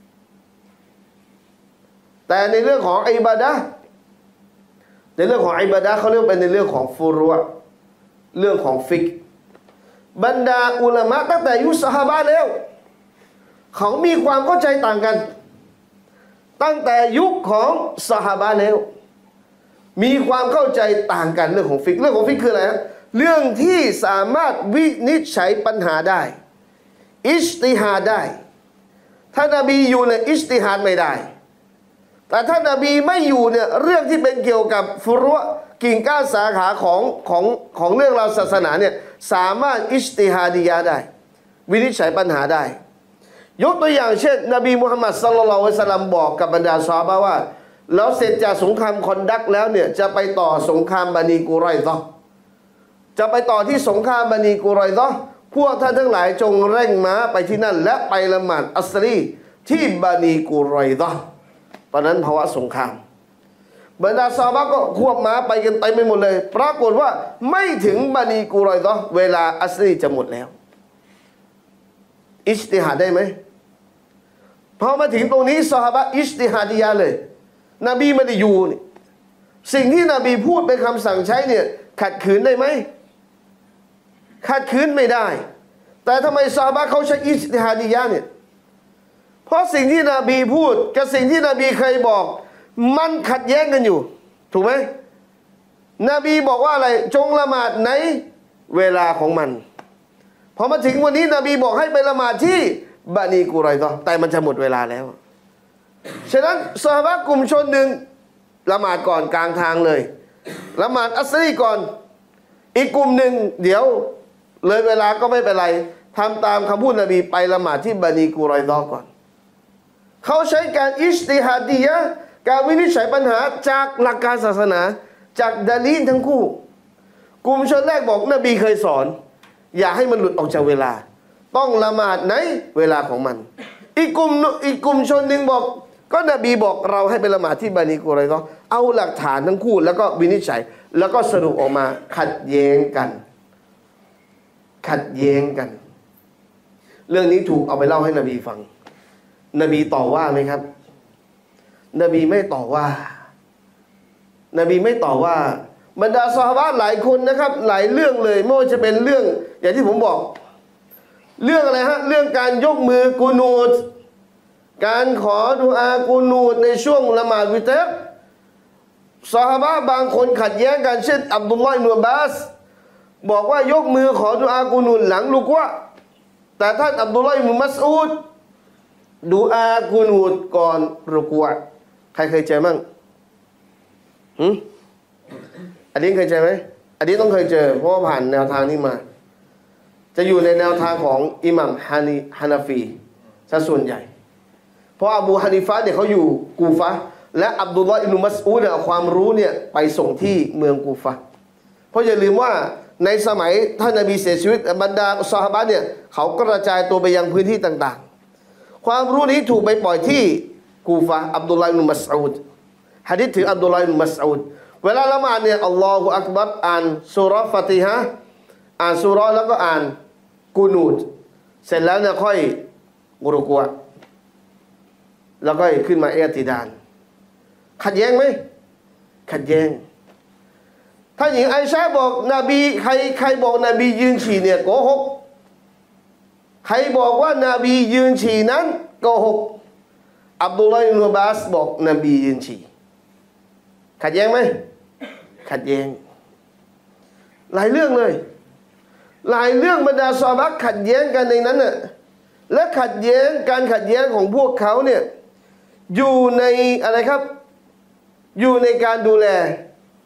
แต่ในเรื่องของอิบาดะห์ในเรื่องของอิบาดะห์เขาเรียกเป็นในเรื่องของฟุรุอ์เรื่องของฟิกห์บรรดาอุลามะตั้งแต่ยุคซอฮาบะห์แล้วเขามีความเข้าใจต่างกันตั้งแต่ยุคของซอฮาบะห์แล้วมีความเข้าใจต่างกันเรื่องของฟิกห์เรื่องของฟิกห์คืออะไรฮะเรื่องที่สามารถวินิจฉัยปัญหาได้อิจติฮาดได้ถ้านบีอยู่เนี่ยอิจติฮาดไม่ได้แต่ถ้านบีไม่อยู่เนี่ยเรื่องที่เป็นเกี่ยวกับฟุรุอ์กิ่งก้านสาขาของของของเรื่องราวศาสนาเนี่ยสามารถอิจติฮาดียะได้วินิจฉัยปัญหาได้ยกตัวอย่างเช่นนบีมุฮัมมัดศ็อลลัลลอฮุอะลัยฮิวะซัลลัมบอกกับบรรดาซอฮาบะห์ว่าแล้วเสร็จจากสงครามคอนดักแล้วเนี่ยจะไปต่อสงครามบานีกุรอยซะห์จะไปต่อที่สงครามบานีกุรอยซะห์พวกท่านทั้งหลายจงเร่งม้าไปที่นั่นและไปละหมาดอัสรีที่บานีกุรอยซะห์ตอนนั้นภาวะสงครามบรรดาซอฮาบะห์ก็ควบม้าไปกันเต็มไปหมดเลยปรากฏว่าไม่ถึงบานีกุรอยซะห์เวลาอัสรีจะหมดแล้วอิจติฮาดได้ไหมพอมาถึงตรงนี้ซอฮาบะห์อิจติฮาดียะเลยนบีไม่ได้อยู่นี่สิ่งที่นบีพูดเป็นคำสั่งใช้เนี่ยขัดขืนได้ไหมขัดขืนไม่ได้แต่ทำไมซอฮาบะห์เขาใช้อิจติฮาดียะเนี่ยเพราะสิ่งที่นบีพูดกับสิ่งที่นบีเคยบอกมันขัดแย้งกันอยู่ถูกไหมนบีบอกว่าอะไรจงละหมาดในเวลาของมันพอมาถึงวันนี้นบีบอกให้ไปละหมาดที่บานีกุรอยซะห์แต่มันจะหมดเวลาแล้วฉะนั้นซอฮาบะห์กลุ่มชนหนึ่งละหมาดก่อนกลางทางเลยละหมาดอัสรีก่อนอีกกลุ่มหนึ่งเดี๋ยวเลยเวลาก็ไม่เป็นไรทำตามคำพูดนบีไปละหมาดที่บานีกุรอยซะห์ก่อนเขาใช้การอิจติฮาดียะห์การวินิจฉัยปัญหาจากหลักการศาสนาจากดะลีลทั้งคู่กลุ่มชนแรกบอกนบีเคยสอนอย่าให้มันหลุดออกจากเวลาต้องละหมาดในเวลาของมันอีกกลุ่มอีกกลุ่มชนหนึ่งบอกก็นบีบอกเราให้ไปละหมาดที่บานีกุรอยซะห์เอาหลักฐานทั้งคู่แล้วก็วินิจฉัยแล้วก็สรุปออกมาขัดแย้งกันขัดแย้งกันเรื่องนี้ถูกเอาไปเล่าให้นบีฟังนบีต่อว่าไหมครับนบีไม่ต่อว่านบีไม่ต่อว่าบรรดาซอฮาบะห์หลายคนนะครับหลายเรื่องเลยไม่ว่าจะเป็นเรื่องอย่างที่ผมบอกเรื่องอะไรฮะเรื่องการยกมือกูนูตการขอดุอากูนูตในช่วงละหมาดวิเตรซอฮาบะห์บางคนขัดแย้งกันเช่นอับดุลลอฮ์อิบนุอับบาสบอกว่ายกมือขอดุอากูนูตหลังรุกวะห์แต่ท่านอับดุลลอฮ์อิบนุมัสอูดดุอากูนูตก่อนรุกวะห์ใครเคยเจอมั่งหืมอันนี้เคยเจอไหมอันนี้ต้องเคยเจอเพราะว่าผ่านแนวทางนี้มาจะอยู่ในแนวทางของอิหม่ามฮานีฮานาฟีซะส่วนใหญ่เพราะอบูฮานิฟะห์เนี่ยเขาอยู่กูฟะห์และอับดุลลอฮ์อิบนุมัสอูดเนี่ยเอาความรู้เนี่ยไปส่งที่เมืองกูฟะห์เพราะอย่าลืมว่าในสมัยท่านนบีเสียชีวิตบรรดาซอฮาบะห์เนี่ยเขากระจายตัวไปยังพื้นที่ต่างๆความรู้นี้ถูกไปปล่อยที่กูฟะห์อับดุลลอฮ์อิบนุมัสอูดหะดีษถึงอับดุลลอฮ์อิบนุมัสอูดเวลาละหมาดเนี่ยอัลลอฮุอักบัรอ่านซูเราะห์ฟาติฮะห์อ่านซูเราะห์แล้วก็อ่านกูนูตเสร็จแล้วเนี่ยค่อยรุกวะห์แล้วก็ขึ้นมาอิอ์ติดาลขัดแย้งไหมขัดแย้งถ้าหญิงไอชาบอกนบีใครใครบอกนบียืนฉี่เนี่ยโกหกใครบอกว่านบียืนฉี่นั้นโกหกอับดุลลอฮ์อิบนุอับบาสบอกนบียืนฉี่ขัดแย้งไหมขัดแย้งหลายเรื่องเลยหลายเรื่องบรรดาซอฮาบะห์ขัดแย้งกันในนั้นน่ะและขัดแย้งการขัดแย้งของพวกเขาเนี่ยอยู่ในอะไรครับอยู่ในการดูแล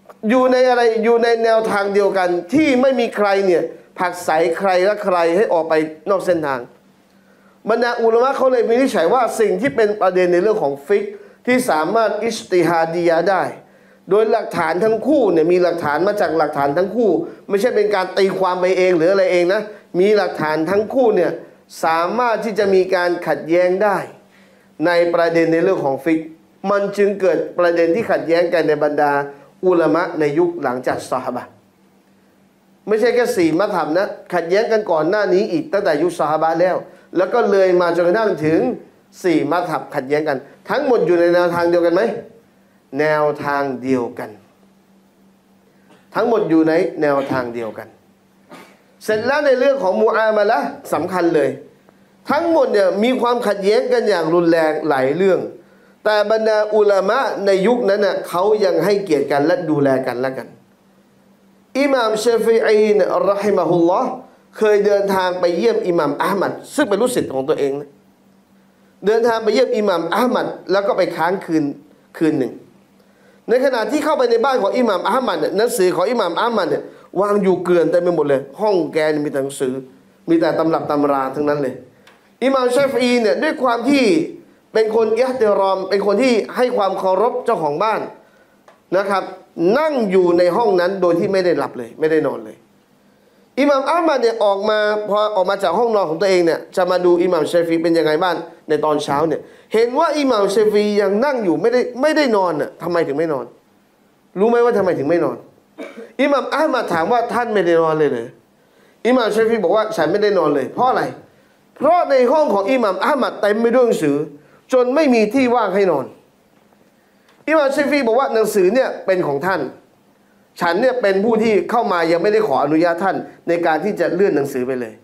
อยู่ในอะไรอยู่ในแนวทางเดียวกันที่ไม่มีใครเนี่ยผลักไสใครและใครให้ออกไปนอกเส้นทางบรรดาอุลามะเขาเลยวินิจฉัยว่าสิ่งที่เป็นประเด็นในเรื่องของฟิกที่สามารถอิจติฮาดียะได้โดยหลักฐานทั้งคู่เนี่ยมีหลักฐานมาจากหลักฐานทั้งคู่ไม่ใช่เป็นการตีความไปเองหรืออะไรเองนะมีหลักฐานทั้งคู่เนี่ยสามารถที่จะมีการขัดแย้งได้ในประเด็นในเรื่องของฟิกมันจึงเกิดประเด็นที่ขัดแย้งกันในบรรดาอุลามะในยุคหลังจากซอฮาบะห์ไม่ใช่แค่สี่มัซฮับนะขัดแย้งกันก่อนหน้านี้อีกตั้งแต่ยุคซอฮาบะห์แล้วแล้วก็เลยมาจนกระทั่งถึงสี่มัซฮับขัดแย้งกันทั้งหมดอยู่ในแนวทางเดียวกันไหมแนวทางเดียวกันทั้งหมดอยู่ในแนวทางเดียวกันเสร็จแล้วในเรื่องของมุอามาละห์สำคัญเลยทั้งหมดเนี่ยมีความขัดแย้งกันอย่างรุนแรงหลายเรื่องแต่บรรดาอุลามะในยุคนั้นน่ะเขายังให้เกียรติกันและดูแลกันและกันอิหม่ามชาฟิอีนะเราะฮิมะฮุลลอฮ์เคยเดินทางไปเยี่ยมอิหม่ามอะห์มัดซึ่งเป็นลูกศิษย์ของตัวเองนะเดินทางไปเยี่ยมอิหม่ามอะห์มัดแล้วก็ไปค้างคืนคืนหนึ่งในขณะที่เข้าไปในบ้านของอิหม่ามอะห์มัดเนี่ยหนังสือของอิหม่ามอะห์มัดเนี่ยวางอยู่เกลื่อนเต็มไปหมดเลยห้องแกมีแต่หนังสือมีแต่ตำรับตำราทั้งนั้นเลยอิหม่ามชาฟิอีเนี่ยด้วยความที่เป็นคนอิห์ติรอมเป็นคนที่ให้ความเคารพเจ้าของบ้านนะครับนั่งอยู่ในห้องนั้นโดยที่ไม่ได้หลับเลยไม่ได้นอนเลยอิหม่ามอะห์มัดเนี่ยออกมาพอออกมาจากห้องนอนของตัวเองเนี่ยจะมาดูอิหม่ามชาฟิอีเป็นยังไงบ้างในตอนเช้าเนี่ยเห็นว่าอิหม่ามชาฟิอียังนั่งอยู่ไม่ได้ไม่ได้นอนน่ะทำไมถึงไม่นอนรู้ไหมว่าทำไมถึงไม่นอนอิหม่ามอะห์มัดถามว่าท่านไม่ได้นอนเลยเหรออิหม่ามชาฟิอีบอกว่าฉันไม่ได้นอนเลยเพราะอะไรเพราะในห้องของอิหม่ามอะห์มัดเต็มไปด้วยหนังสือจนไม่มีที่ว่างให้นอนอิหม่ามชาฟิอีบอกว่าหนังสือเนี่ยเป็นของท่านฉันเนี่ยเป็นผู้ที่เข้ามายังไม่ได้ขออนุญาตท่านในการที่จะเลื่อนหนังสือไปเลย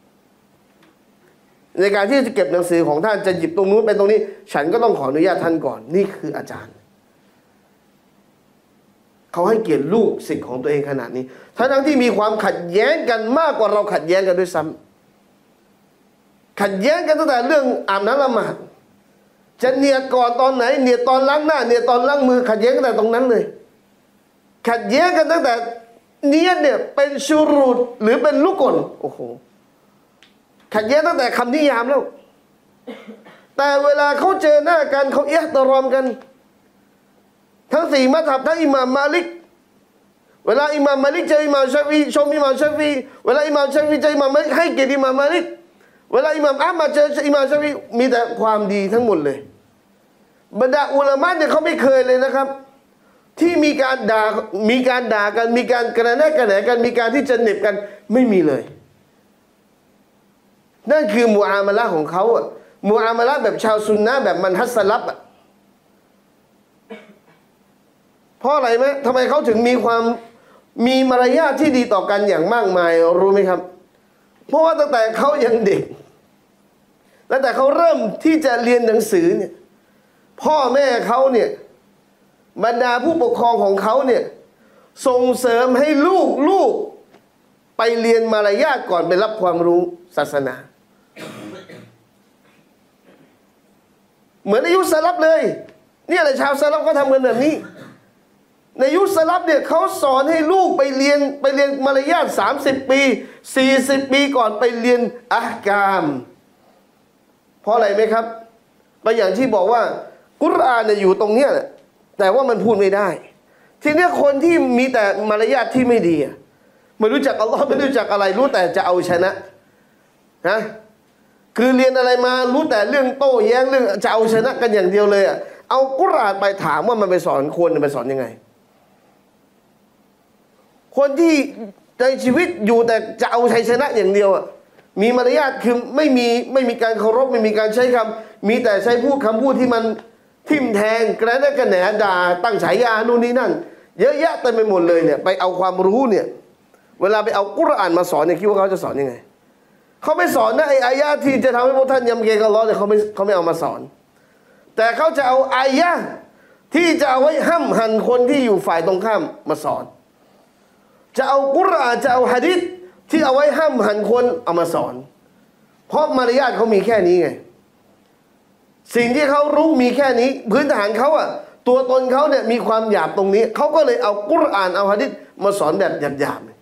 ในการที่จะเก็บหนังสือของท่านจะหยิบตรงนู้นเป็นตรงนี้ฉันก็ต้องขออนุญาตท่านก่อนนี่คืออาจารย์เขาให้เกียรติลูกศิษย์ของตัวเองขนาดนี้ทั้งที่มีความขัดแย้งกันมากกว่าเราขัดแย้งกันด้วยซ้ำขัดแย้งกันตั้งแต่เรื่องอาบน้ำละหมาดจะเนียดก่อนตอนไหนเนียดตอนล้างหน้าเนียดตอนล้างมือขัดแย้งกันแต่ตรงนั้นเลยขัดแย้งกันตั้งแต่เนียดเนี่ยเป็นชูรุดหรือเป็นลูกกลโอ้โหขัดแย้งตั้งแต่คำนิยามแล้วแต่เวลาเขาเจอหน้ากันเขาเอ๊ะตรอมกันทั้งสี่มัซฮับทั้งอิหม่ามมาลิกเวลาอิหม่ามมาลิกเจออิหม่ามชาฟิอีชมอิหม่ามชาฟิอีเวลาอิหม่ามชาฟิอีเจออิหม่ามมาลิกให้เกียรติอิหม่ามมาลิกเวลาอิหม่ามอะห์มัดเจออิหม่ามชาฟิอีมีแต่ความดีทั้งหมดเลยบรรดาอุลามะเนี่ยเขาไม่เคยเลยนะครับที่มีการด่ามีการด่ากันมีการกระแนะกระแหนกันมีการที่จะเหน็บกันไม่มีเลยนั่นคือมุอามาละห์ของเขาอะมุอามาละห์แบบชาวซุนนะห์แบบมันฮัสสลับอะเพราะอะไรไหมทำไมเขาถึงมีความมีมารยาทที่ดีต่อกันอย่างมากมายรู้ไหมครับเพราะว่าตั้งแต่เขายังเด็กตั้งแต่เขาเริ่มที่จะเรียนหนังสือเนี่ยพ่อแม่เขาเนี่ยบรรดาผู้ปกครองของเขาเนี่ยส่งเสริมให้ลูกลูกไปเรียนมารยาทก่อนไปรับความรู้ศาสนาเหมือนในยุคสลับเลยเนี่ยแหละชาวสลับก็ทำกันแบบนี้ในยุคสลับเนี่ยเขาสอนให้ลูกไปเรียนไปเรียนมารยาทสามสิบปีสี่สิบปีก่อนไปเรียนอะห์กามเพราะอะไรไหมครับก็อย่างที่บอกว่ากุรอานเนี่ยอยู่ตรงเนี้ยแหละแต่ว่ามันพูดไม่ได้ทีนี้คนที่มีแต่มารยาทที่ไม่ดีไม่รู้จักอัลลอฮ์ไม่รู้จักอะไรรู้แต่จะเอาชนะนะคือเรียนอะไรมารู้แต่เรื่องโต้แย้งเรื่องจะเอาชนะกันอย่างเดียวเลยอ่ะเอากุรอานไปถามว่ามันไปสอนควรไปสอนยังไงคนที่ในชีวิตอยู่แต่จะเอาชัยชนะอย่างเดียวอ่ะมีมารยาทคือไม่มีไม่มีการเคารพไม่มีการใช้คำมีแต่ใช้พูดคำพูดที่มันทิ่มแทงกระแนะกระแหนด่าตั้งฉายานู่นนี่นั่นเยอะแยะเต็มไปหมดเลยเนี่ยไปเอาความรู้เนี่ยเวลาไปเอากุรอานมาสอนเนี่ยคิดว่าเขาจะสอนยังไงเขาไม่สอนนะไอ้อายะที่จะทำให้พวกท่านยำเกรงอัลเลาะห์เนี่ยเขาไม่เขาไม่เอามาสอนแต่เขาจะเอาอายะที่จะเอาไว้ห้ำหันคนที่อยู่ฝ่ายตรงข้ามมาสอนจะเอากุรอานจะเอาหะดีษที่เอาไว้ห้ามหันคนเอามาสอนเพราะมารยาทเขามีแค่นี้ไงสิ่งที่เขารู้มีแค่นี้พื้นฐานเขาอะตัวตนเขาเนี่ยมีความหยาบตรงนี้เขาก็เลยเอากุรอานเอาหะดีษมาสอนแบบหยาบๆ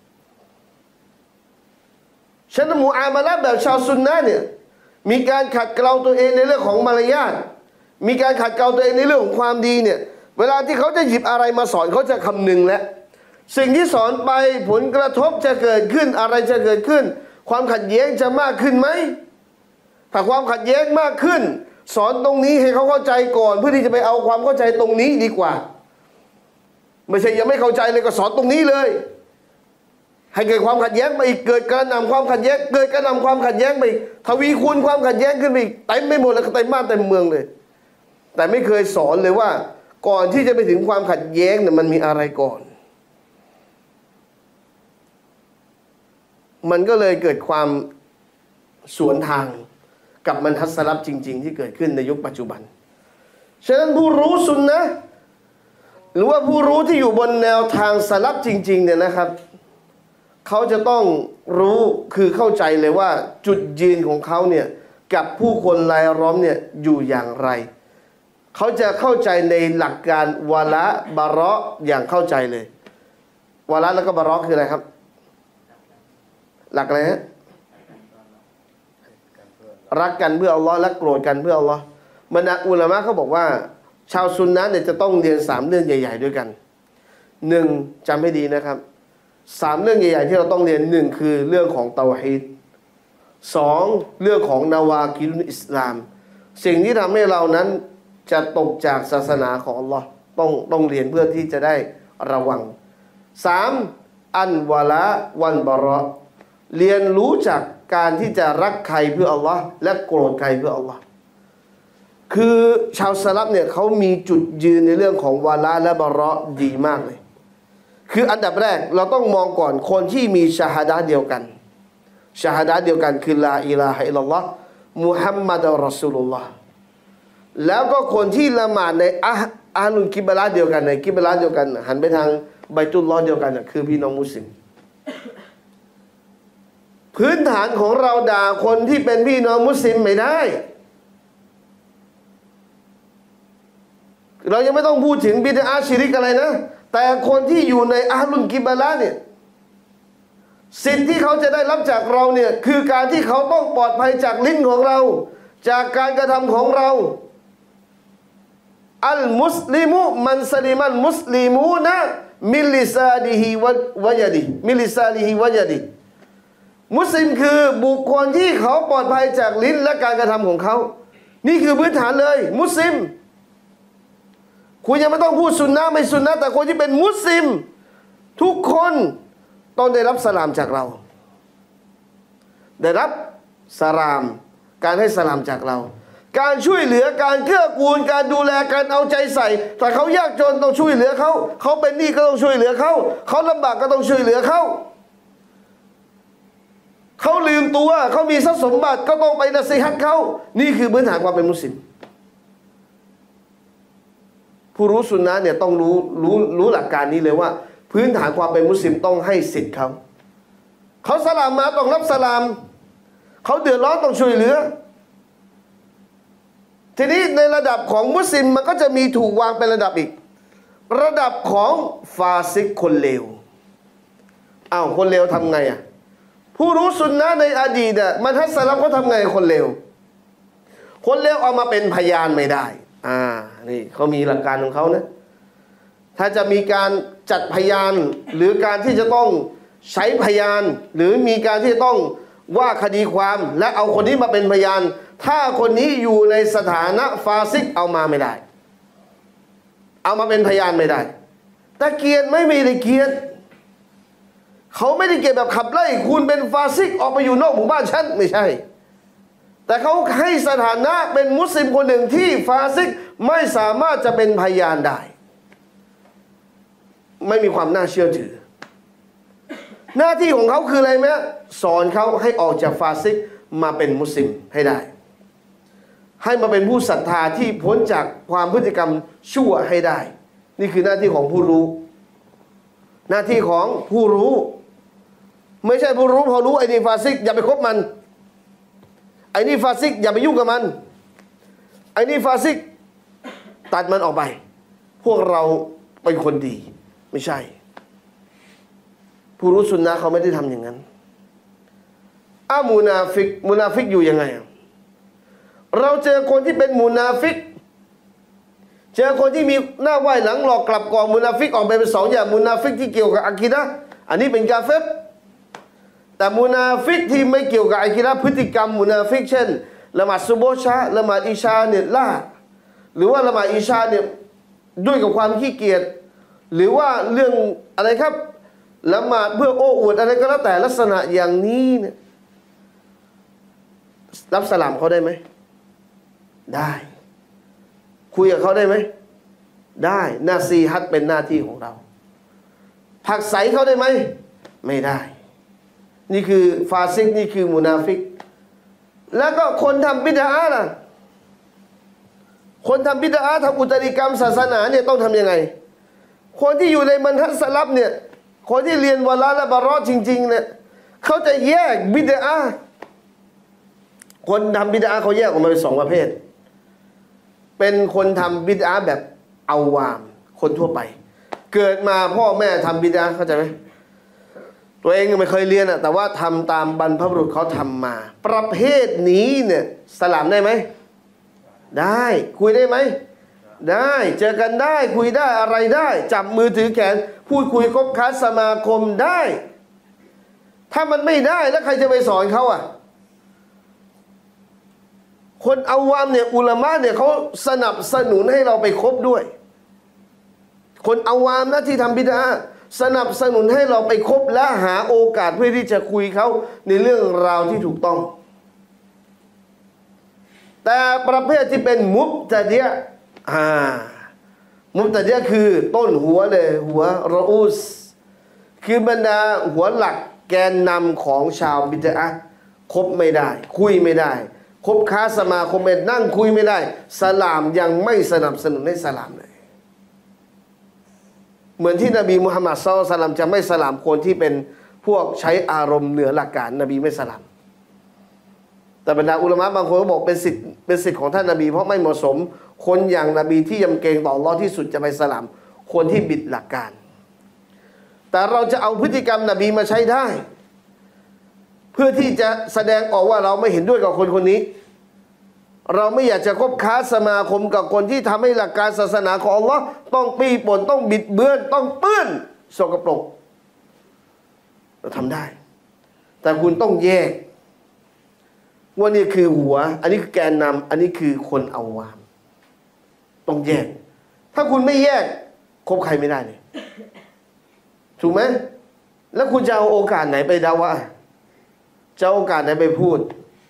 ฉะนั้นมุอามาละห์แบบชาวซุนนะห์เนี่ยมีการขัดเกลาตัวเองในเรื่องของมารยาทมีการขัดเกลาตัวเองในเรื่องของความดีเนี่ยเวลาที่เขาจะหยิบอะไรมาสอนเขาจะคำนึงแล้วสิ่งที่สอนไปผลกระทบจะเกิดขึ้นอะไรจะเกิดขึ้นความขัดแย้งจะมากขึ้นไหมถ้าความขัดแย้งมากขึ้นสอนตรงนี้ให้เขาเข้าใจก่อนเพื่อที่จะไปเอาความเข้าใจตรงนี้ดีกว่าไม่ใช่ยังไม่เข้าใจเลยก็สอนตรงนี้เลยให้เกิดความขัดแย้งไปอีกเกิดกระหน่ำความขัดแย้งเกิดกระหน่ำความขัดแย้งไปอีกทวีคูณความขัดแย้งขึ้นไปอีกเต็มไม่หมดแล้วก็เต็มบ้านเต็มเมืองเลยแต่ไม่เคยสอนเลยว่าก่อนที่จะไปถึงความขัดแย้งเนี่ยมันมีอะไรก่อนมันก็เลยเกิดความสวนทางกับมันทัศลับจริงๆที่เกิดขึ้นในยุคปัจจุบันฉะนั้นผู้รู้ซุนนะห์หรือว่าผู้รู้ที่อยู่บนแนวทางสลับจริงๆเนี่ยนะครับเขาจะต้องรู้คือเข้าใจเลยว่าจุดยืนของเขาเนี่ยกับผู้คนรายล้อมเนี่ยอยู่อย่างไรเขาจะเข้าใจในหลักการวะละบะเราะห์อย่างเข้าใจเลยวะละแล้วก็บะเราะห์คืออะไรครับหลักอะไรฮะรักกันเพื่ออัลลอฮ์และโกรธกันเพื่ออัลลอฮ์บรรดาอุลามะเขาบอกว่าชาวซุนนะห์เนี่ยจะต้องเรียนสามเรื่องใหญ่ๆด้วยกันหนึ่งจำให้ดีนะครับสามเรื่องใหญ่ๆที่เราต้องเรียนหนึ่งคือเรื่องของเตาฮีดสองเรื่องของนาวากิลุนอิสลามสิ่งที่ทำให้เรานั้นจะตกจากศาสนาของอัลลอฮ์ต้องต้องเรียนเพื่อที่จะได้ระวังสามอันวะละวันบะเราะห์เรียนรู้จากการที่จะรักใครเพื่ออัลลอฮ์และโกรธใครเพื่ออัลลอฮ์คือชาวสลับเนี่ยเขามีจุดยืนในเรื่องของวะละและบะเราะห์ดีมากเลยคืออันดับแรกเราต้องมองก่อนคนที่มีชาฮาดะห์เดียวกันชาฮาดะห์เดียวกันคือลาอิลาฮะอิลลัลลอฮ์มุฮัมมัดรอซูลุลลอฮ์แล้วก็คนที่ละหมาดในอะห์อะลุลกิบละเดียวกันในกิบละเดียวกันหันไปทางบัยตุลลอฮ์เดียวกันคือพี่น้องมุสลิมพื้นฐานของเราด่าคนที่เป็นพี่น้องมุสลิมไม่ได้เรายังไม่ต้องพูดถึงบิดอะห์ชิริกอะไรนะแต่คนที่อยู่ในอะห์ลุลกิบละเนี่ยสิ่งที่เขาจะได้รับจากเราเนี่ยคือการที่เขาต้องปลอดภัยจากลิ้นของเราจากการกระทำของเราอัลมุสลิมุมันสลิมันมุสลิมูนะมิลลิซาดิฮิวะยะดิมิลลิซาดิฮิวะยะดิมุสลิมคือบุคคลที่เขาปลอดภัยจากลิ้นและการกระทำของเขานี่คือพื้นฐานเลยมุสลิมคุณยังไม่ต้องพูดสุนนะไม่สุนนะแต่คนที่เป็นมุสลิมทุกคนต้องได้รับสลามจากเราได้รับสลามการให้สลามจากเราการช่วยเหลือการเกื้อกูลการดูแลการเอาใจใส่ถ้าเขายากจนต้องช่วยเหลือเขาเขาเป็นหนี้ก็ต้องช่วยเหลือเขาเขาลำบากก็ต้องช่วยเหลือเขาเขาลืมตัวเขามีทรัพย์สมบัติก็ต้องไปนะซีฮัตเขานี่คือพื้นฐานความเป็นมุสลิมผู้รู้สุนนะเนี่ยต้องรู้รู้รู้หลักการนี้เลยว่าพื้นฐานความเป็นมุสลิมต้องให้สิทธิ์เขาเขาสลามมาต้องรับสลามเขาเดือดร้อนต้องช่วยเหลือทีนี้ในระดับของมุสลิมมันก็จะมีถูกวางเป็นระดับอีกระดับของฟาซิกคนเลวอ้าวคนเลวทำไงอ่ะผู้รู้สุนนะในอดีตอ่ะมันทัศลับเขาทำไงคนเลวคนเลวเอามาเป็นพยานไม่ได้อ่านี่เขามีหลักการของเขานะถ้าจะมีการจัดพยานหรือการที่จะต้องใช้พยานหรือมีการที่จะต้องว่าคดีความและเอาคนนี้มาเป็นพยานถ้าคนนี้อยู่ในสถานะฟาซิกเอามาไม่ได้เอามาเป็นพยานไม่ได้แต่เกียรติไม่มีได้เกียรติเขาไม่ได้เกียรติแบบขับไล่คุณเป็นฟาซิกออกไปอยู่นอกหมู่บ้านฉันไม่ใช่แต่เขาให้สถานะเป็นมุสลิมคนหนึ่งที่ฟาซิกไม่สามารถจะเป็นพยานได้ไม่มีความน่าเชื่อถือหน้าที่ของเขาคืออะไรไหมสอนเขาให้ออกจากฟาซิกมาเป็นมุสลิมให้ได้ให้มาเป็นผู้ศรัทธาที่พ้นจากความพฤติกรรมชั่วให้ได้นี่คือหน้าที่ของผู้รู้หน้าที่ของผู้รู้ไม่ใช่ผู้รู้พอรู้ไอ้นี่ฟาซิกอย่าไปคบมันไอ้นี่ฟาซิกอย่าไปยุ่งกับมันไอ้นี่ฟาซิกตัดมันออกไปพวกเราเป็นคนดีไม่ใช่ผู้รู้สุนนะเขาไม่ได้ทำอย่างนั้นอามูนาฟิกมูนาฟิกอยู่ยังไงเราเจอคนที่เป็นมูนาฟิกเจอคนที่มีหน้าไหว้หลังหลอกกลับก่อนมูนาฟิกออกไปเป็นสองอย่างมูนาฟิกที่เกี่ยวกับอะกีดะห์อันนี้เป็นกาเฟรแต่มูนาฟิกที่ไม่เกี่ยวกับอะกีดะห์พฤติกรรมมูนาฟิกเช่นละหมาดซุบฮ์ช้าละหมาดอิชาเนี่ยล่าหรือว่าละหมาดอิชาเนี่ยด้วยกับความขี้เกียจหรือว่าเรื่องอะไรครับละหมาดเพื่อโอ้อวดอะไรก็แล้วแต่ลักษณะอย่างนี้เนี่ยรับสลามเขาได้ไหมได้คุยกับเขาได้ไหมได้นาซีฮัตเป็นหน้าที่ของเราผลักไสเขาได้ไหมไม่ได้นี่คือฟาซิกนี่คือมุนาฟิกแล้วก็คนทำบิดอะห์ล่ะคนทำบิดอะห์ทำอุตริกรรมศาสนาเนี่ยต้องทำยังไงคนที่อยู่ในบรรทัดสลับเนี่ยคนที่เรียนวะลาและบารอจริงๆเนี่ยเขาจะแยกบิดอะห์คนทำบิดอะห์เขาแยกออกมาเป็นสองประเภทเป็นคนทำบิดอะห์แบบเอาวามคนทั่วไปเกิดมาพ่อแม่ทำบิดอะห์เข้าใจไหมตัวเองยังไม่เคยเรียนอะแต่ว่าทำตามบรรพบุรุษเขาทำมาประเภทนี้เนี่ยสลามได้ไหมได้คุยได้ไหมได้เจอกันได้คุยได้อะไรได้จับมือถือแขนพูดคุยคบค้าสมาคมได้ถ้ามันไม่ได้แล้วใครจะไปสอนเขาอ่ะคนเอาวามเนี่ยอุลามะเนี่ยเขาสนับสนุนให้เราไปคบด้วยคนเอาวามนะที่ทำบิดอะห์สนับสนุนให้เราไปคบและหาโอกาสเพื่อที่จะคุยเขาในเรื่องราวที่ถูกต้องแต่ประเภทที่เป็นมุบตะเดียอ่ามุบตะเดียคือต้นหัวเลยหัวรออุสคือบรรดาหัวหลักแกนนำของชาวบิดอะห์คบไม่ได้คุยไม่ได้คบค้าสมาคมไม่นั่งคุยไม่ได้สลามยังไม่สนับสนุนให้สลามเลยเหมือนที่นบีมุฮัมมัดศ็อลลัลลอฮุอะลัยฮิวะซัลลัมจะไม่สลามคนที่เป็นพวกใช้อารมณ์เหนือหลักการนบีไม่สลามแต่บรรดาอุลามะบางคนก็บอกเป็นสิทธิ์เป็นสิทธิ์ของท่านนบีเพราะไม่เหมาะสมคนอย่างนบีที่ยำเกรงต่ออัลเลาะห์ที่สุดจะไปสลามคนที่บิดหลักการแต่เราจะเอาพฤติกรรมนบีมาใช้ได้เพื่อที่จะแสดงออกว่าเราไม่เห็นด้วยกับคนคนนี้เราไม่อยากจะคบค้าสมาคมกับคนที่ทำให้หลักการศาสนาของอัลเลาะห์ต้องปีป่นต้องบิดเบือนต้องเปื้อนสกปรกเราทำได้แต่คุณต้องแยกว่านี่คือหัวอันนี้คือแกนนำอันนี้คือคนเอาวามต้องแยกถ้าคุณไม่แยกคบใครไม่ได้เลยถูกไหมแล้วคุณจะเอาโอกาสไหนไปดาวะจะเอาโอกาสไหนไปพูด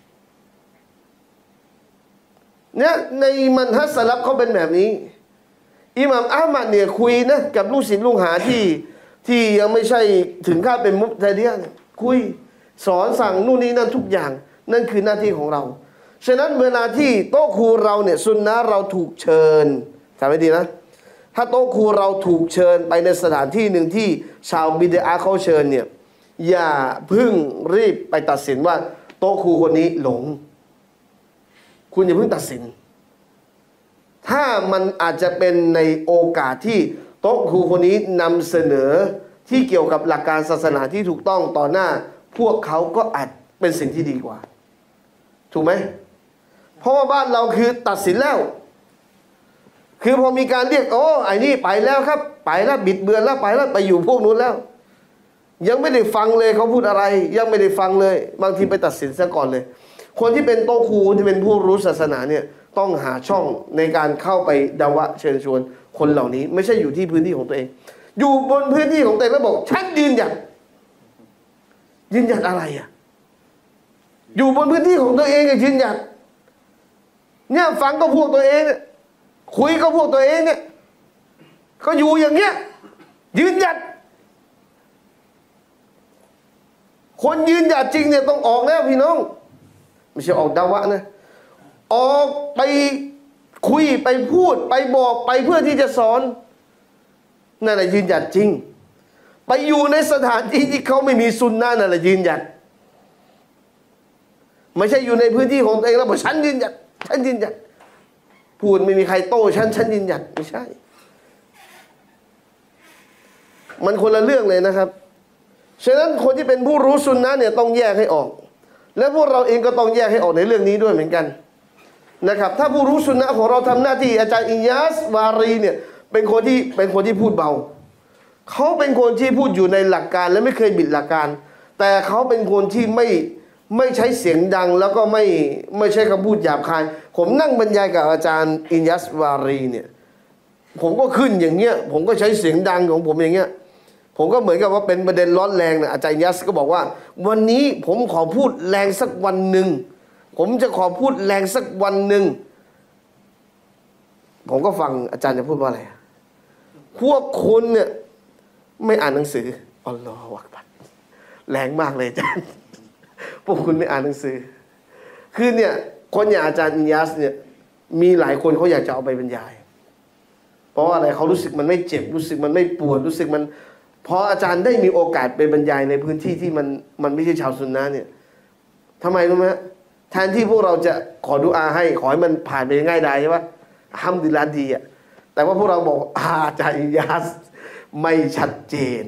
เนี่ยในมันฮัสสลับเขาเป็นแบบนี้อิหม่ามอะห์มัดเนี่ยคุยนะกับลูกศิษย์ลูกหาที่ที่ยังไม่ใช่ถึงขั้นเป็นมุบตะดียะห์คุยสอนสั่งนู่นนี่นั่นทุกอย่างนั่นคือหน้าที่ของเราฉะนั้นเวลาที่โต๊ะครูเราเนี่ยซุนนะเราถูกเชิญจำไว้ดีนะถ้าโต๊ะครูเราถูกเชิญไปในสถานที่หนึ่งที่ชาวบิดอะห์เขาเชิญเนี่ยอย่าพึ่งรีบไปตัดสินว่าโต๊ะครูคนนี้หลงคุณอย่าเพิ่งตัดสินถ้ามันอาจจะเป็นในโอกาสที่โต๊ะครูคนนี้นำเสนอที่เกี่ยวกับหลักการศาสนาที่ถูกต้องต่อหน้าพวกเขาก็อาจเป็นสิ่งที่ดีกว่าถูกไหมเพราะว่าบ้านเราคือตัดสินแล้วคือพอมีการเรียกโอ้ไอ้นี่ไปแล้วครับไปแล้วบิดเบือนแล้วไปแล้วไปอยู่พวกนู้นแล้วยังไม่ได้ฟังเลยเขาพูดอะไรยังไม่ได้ฟังเลยบางทีไปตัดสินซะก่อนเลยคนที่เป็นโต๊ะครูที่เป็นผู้รู้ศาสนาเนี่ยต้องหาช่องในการเข้าไปดาวะเชิญชวนคนเหล่านี้ไม่ใช่อยู่ที่พื้นที่ของตัวเองอยู่บนพื้นที่ของตัวเองแล้วบอกฉันยืนหยัดยืนหยัดอะไรอ่ะอยู่บนพื้นที่ของตัวเองยืนหยัดเนี่ยฟังก็พวกตัวเองคุยก็พวกตัวเองเนี่ยก็อยู่อย่างเงี้ยยืนหยัดคนยืนหยัดจริงเนี่ยต้องออกแล้วพี่น้องไม่ใช่ออกดาวะนะออกไปคุยไปพูดไปบอกไปเพื่อที่จะสอนนั่นแหละยืนหยัดจริงไปอยู่ในสถานที่ที่เขาไม่มีซุนนะห์นั่นแหละยืนหยัดไม่ใช่อยู่ในพื้นที่ของตัวเองแล้วบอกฉันยืนหยัดฉันยืนหยัดพูดไม่มีใครโต้ฉันฉันยืนหยัดไม่ใช่มันคนละเรื่องเลยนะครับฉะนั้นคนที่เป็นผู้รู้ซุนนะห์เนี่ยต้องแยกให้ออกและพวกเราเองก็ต้องแยกให้ออกในเรื่องนี้ด้วยเหมือนกันนะครับถ้าผู้รู้ซุนนะห์ของเราทำหน้าที่อาจารย์อิญญาสวารีเนี่ยเป็นคนที่เป็นคนที่พูดเบาเขาเป็นคนที่พูดอยู่ในหลักการและไม่เคยบิดหลักการแต่เขาเป็นคนที่ไม่ไม่ใช้เสียงดังแล้วก็ไม่ไม่ใช้คำพูดหยาบคายผมนั่งบรรยายกับอาจารย์อิญญาสวารีเนี่ยผมก็ขึ้นอย่างเงี้ยผมก็ใช้เสียงดังของผมอย่างเงี้ยผมก็เหมือนกับว่าเป็นประเด็นร้อนแรงนะอาจารย์ยัสก็บอกว่าวันนี้ผมขอพูดแรงสักวันหนึ่งผมจะขอพูดแรงสักวันหนึ่งผมก็ฟังอาจารย์จะพูดว่าอะไรพวกคุณเนี่ยไม่อ่านหนังสืออัลลอฮฺอักบัรแรงมากเลยอาจารย์พวกคุณไม่อ่านหนังสือคือเนี่ยคนอย่างอาจารย์อิญญาสเนี่ยมีหลายคนเขาอยากจะเอาไปบรรยายเพราะว่าอะไรเขารู้สึกมันไม่เจ็บรู้สึกมันไม่ปวดรู้สึกมันพออาจารย์ได้มีโอกาสไปบรรยายในพื้นที่ที่มันมันไม่ใช่ชาวซุนนะห์เนี่ยทำไมรู้ไหมแทนที่พวกเราจะขอดุอาให้ขอให้มันผ่านไปง่ายดายใช่ปะฮัมดุลิลลาห์ดีอ่ะแต่ว่าพวกเราบอกอาจารย์อิญญาสไม่ชัดเจน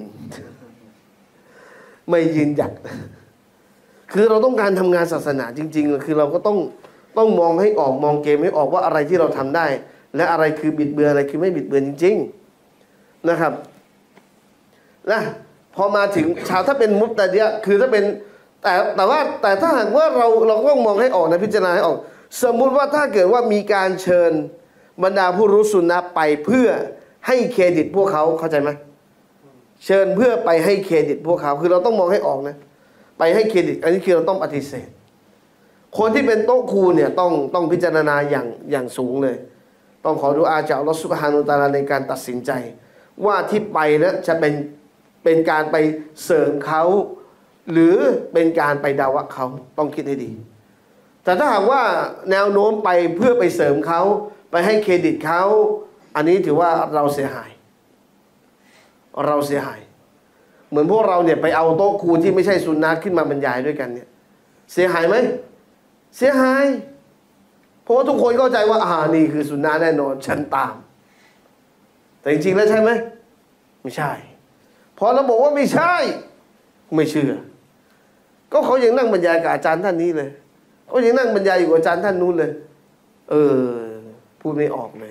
ไม่ยืนหยัดคือเราต้องการทำงานศาสนาจริงๆคือเราก็ต้องต้องมองให้ออกมองเกมให้ออกว่าอะไรที่เราทำได้และอะไรคือบิดเบือนอะไรคือไม่บิดเบือนจริงๆนะครับนะพอมาถึงชาวถ้าเป็นมุตตะดียะคือถ้าเป็นแต่แต่ว่าแต่ถ้าหากว่าเราเราก็มองให้ออกนะพิจารณาให้ออกสมมุติว่าถ้าเกิดว่ามีการเชิญบรรดาผู้รู้ซุนนะห์ไปเพื่อให้เครดิตพวกเขาเข้าใจไหมเชิญเพื่อไปให้เครดิตพวกเขาคือเราต้องมองให้ออกนะไปให้เครดิตอันนี้คือเราต้องปฏิเสธคนที่เป็นโต๊ะครูเนี่ยต้องต้องพิจารณาอย่างอย่างสูงเลยต้องขอดุอาจากอัลเลาะห์ซุบฮานะฮูวะตะอาลาในการตัดสินใจว่าที่ไปแล้วจะเป็นเป็นการไปเสริมเขาหรือเป็นการไปดาวะเขาต้องคิดให้ดีแต่ถ้าหากว่าแนวโน้มไปเพื่อไปเสริมเขาไปให้เครดิตเขาอันนี้ถือว่าเราเสียหายเราเสียหายเหมือนพวกเราเนี่ยไปเอาโต๊ะครูที่ไม่ใช่ซุนนะห์ขึ้นมาบรรยายด้วยกันเนี่ยเสียหายไหมเสียหายเพราะว่าทุกคนเข้าใจว่าอ่านี่คือซุนนะห์แน่นอนฉันตามแต่จริงๆแล้วใช่ไหมไม่ใช่พอเราบอกว่าไม่ใช่ไม่เชื่อก็เขายังนั่งบรรยายกับอาจารย์ท่านนี้เลยเขายังนั่งบรรยายอยู่กับอาจารย์ท่านนู้นเลยเออพูดไม่ออกเลย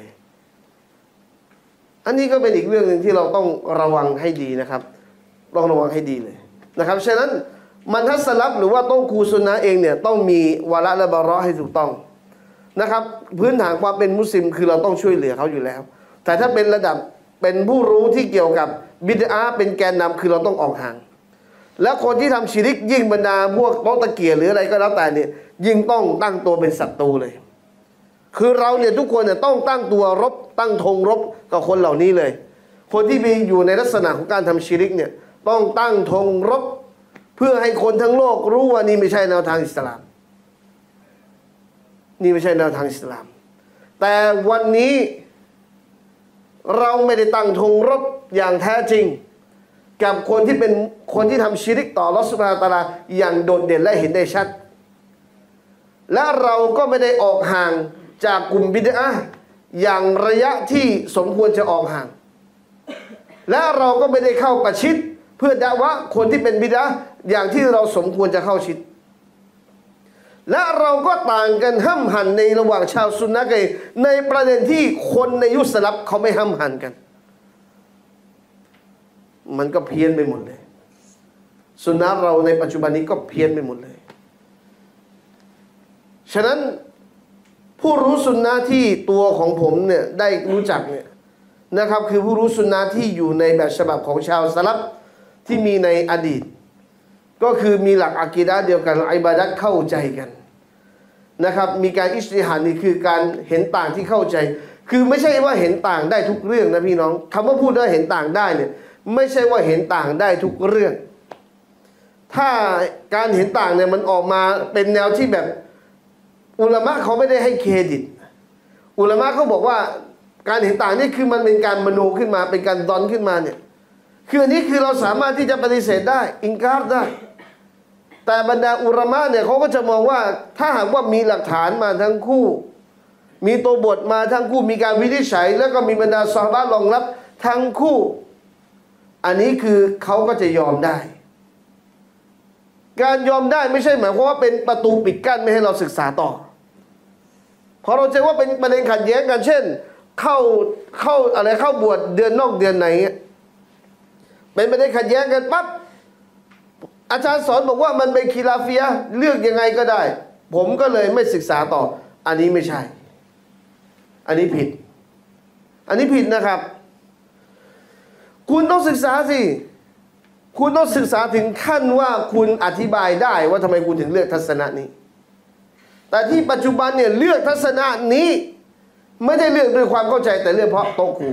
อันนี้ก็เป็นอีกเรื่องหนึ่งที่เราต้องระวังให้ดีนะครับต้องระวังให้ดีเลยนะครับฉะนั้นมันทัศลับหรือว่าโต๊ะครูซุนนะห์เองเนี่ยต้องมีวาระและบาเราะห์ให้ถูกต้องนะครับพื้นฐานความเป็นมุสลิมคือเราต้องช่วยเหลือเขาอยู่แล้วแต่ถ้าเป็นระดับเป็นผู้รู้ที่เกี่ยวกับบิดอะห์เป็นแกนนำคือเราต้องออกห่างแล้วคนที่ทำชิริกยิ่งบรรดาพวกโต๊ะตะเกียหรืออะไรก็แล้วแต่เนี่ยยิ่งต้องตั้งตัวเป็นศัตรูเลยคือเราเนี่ยทุกคนเนี่ยต้องตั้งตัวรบตั้งธงรบกับคนเหล่านี้เลยคนที่มีอยู่ในลักษณะของการทำชิริกเนี่ยต้องตั้งธงรบเพื่อให้คนทั้งโลกรู้ว่านี่ไม่ใช่แนวทางอิสลามนี่ไม่ใช่แนวทางอิสลามแต่วันนี้เราไม่ได้ตั้งธงรบอย่างแท้จริงกับคนที่เป็นคนที่ทำชิริกต่ออัลเลาะห์ซุบฮานะฮูวะตะอาลาอย่างโดดเด่นและเห็นได้ชัดและเราก็ไม่ได้ออกห่างจากกลุ่มบิดอะห์อย่างระยะที่สมควรจะออกห่างและเราก็ไม่ได้เข้าประชิดเพื่อดะวะคนที่เป็นบิดอะห์อย่างที่เราสมควรจะเข้าชิดและเราก็ต่างกันห้ำหันในระหว่างชาวซุนนะห์กันในประเด็นที่คนในยุคสลับเขาไม่ห้ำหันกันมันก็เพี้ยนไปหมดเลยซุนนะห์เราในปัจจุบันนี้ก็เพี้ยนไปหมดเลยฉะนั้นผู้รู้ซุนนะห์ที่ตัวของผมเนี่ยได้รู้จักเนี่ยนะครับคือผู้รู้ซุนนะห์ที่อยู่ในแบบฉบับของชาวสลับที่มีในอดีตก็คือมีหลักอะกีดะห์เดียวกันอิบาดะห์เข้าใจกันนะครับมีการอิจติฮาดนี่คือการเห็นต่างที่เข้าใจคือไม่ใช่ว่าเห็นต่างได้ทุกเรื่องนะพี่น้องคำว่าพูดว่าเห็นต่างได้เนี่ยไม่ใช่ว่าเห็นต่างได้ทุกเรื่องถ้าการเห็นต่างเนี่ยมันออกมาเป็นแนวที่แบบอุลามะเขาไม่ได้ให้เครดิตอุลามะเขาบอกว่าการเห็นต่างนี่คือมันเป็นการมโนขึ้นมาเป็นการดอนขึ้นมาเนี่ยคืออันนี้คือเราสามารถที่จะปฏิเสธได้อิงการได้แต่บรรดาอุลามะเนี่ยเขาก็จะมองว่าถ้าหากว่ามีหลักฐานมาทั้งคู่มีตัวบทมาทั้งคู่มีการวินิจฉัยแล้วก็มีบรรดาซอฮาบะห์รองรับทั้งคู่อันนี้คือเขาก็จะยอมได้การยอมได้ไม่ใช่หมายความว่าเป็นประตูปิดกั้นไม่ให้เราศึกษาต่อพอเราเจอว่าเป็นประเด็นขัดแย้งกันเช่นเข้าเข้าอะไรเข้าบวชเดือนนอกเดือนไหนเป็นประเด็นขัดแย้งกันปั๊บอาจารย์สอนบอกว่ามันเป็นคีลาฟียะห์เลือกยังไงก็ได้ผมก็เลยไม่ศึกษาต่ออันนี้ไม่ใช่อันนี้ผิดอันนี้ผิดนะครับคุณต้องศึกษาสิคุณต้องศึกษาถึงขั้นว่าคุณอธิบายได้ว่าทำไมคุณถึงเลือกทัศนะนี้แต่ที่ปัจจุบันเนี่ยเลือกทัศนะนี้ไม่ได้เลือกด้วยความเข้าใจแต่เลือกเพราะโต๊ะครู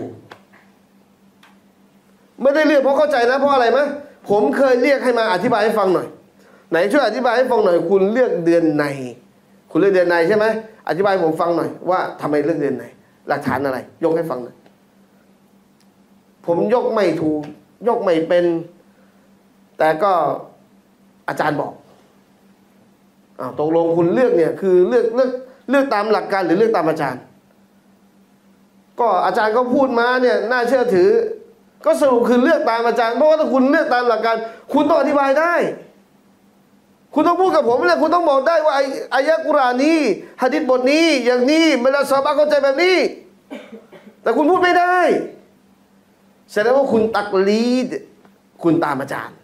ไม่ได้เลือกเพราะเข้าใจนะเพราะอะไรไหมผมเคยเรียกให้มาอธิบายให้ฟังหน่อยไหนช่วยอธิบายให้ฟังหน่อยคุณเลือกเดือนในคุณเลือกเดือนในใช่ไหมอธิบายผมฟังหน่อยว่าทำไมเลือกเดือนในหลักฐานอะไรยกให้ฟังหน่อยผมยกไม่ถูกยกไม่เป็นแต่ก็อาจารย์บอกอ้าวตกลงคุณเลือกเนี่ยคือเลือกเลือกเลือกตามหลักการหรือเลือกตามอาจารย์ก็อาจารย์ก็พูดมาเนี่ยน่าเชื่อถือก็สรุปคือเลือกตามอาจารย์เพราะว่าถ้าคุณเลือกตามหลักการคุณต้องอธิบายได้คุณต้องพูดกับผมเลยคุณต้องบอกได้ว่าอายะกุรอานนี้หะดีษบทนี้อย่างนี้เวลาซอฮาบะห์เข้าใจแบบนี้แต่คุณพูดไม่ได้แสดงว่าคุณตักลีดคุณตามอาจารย์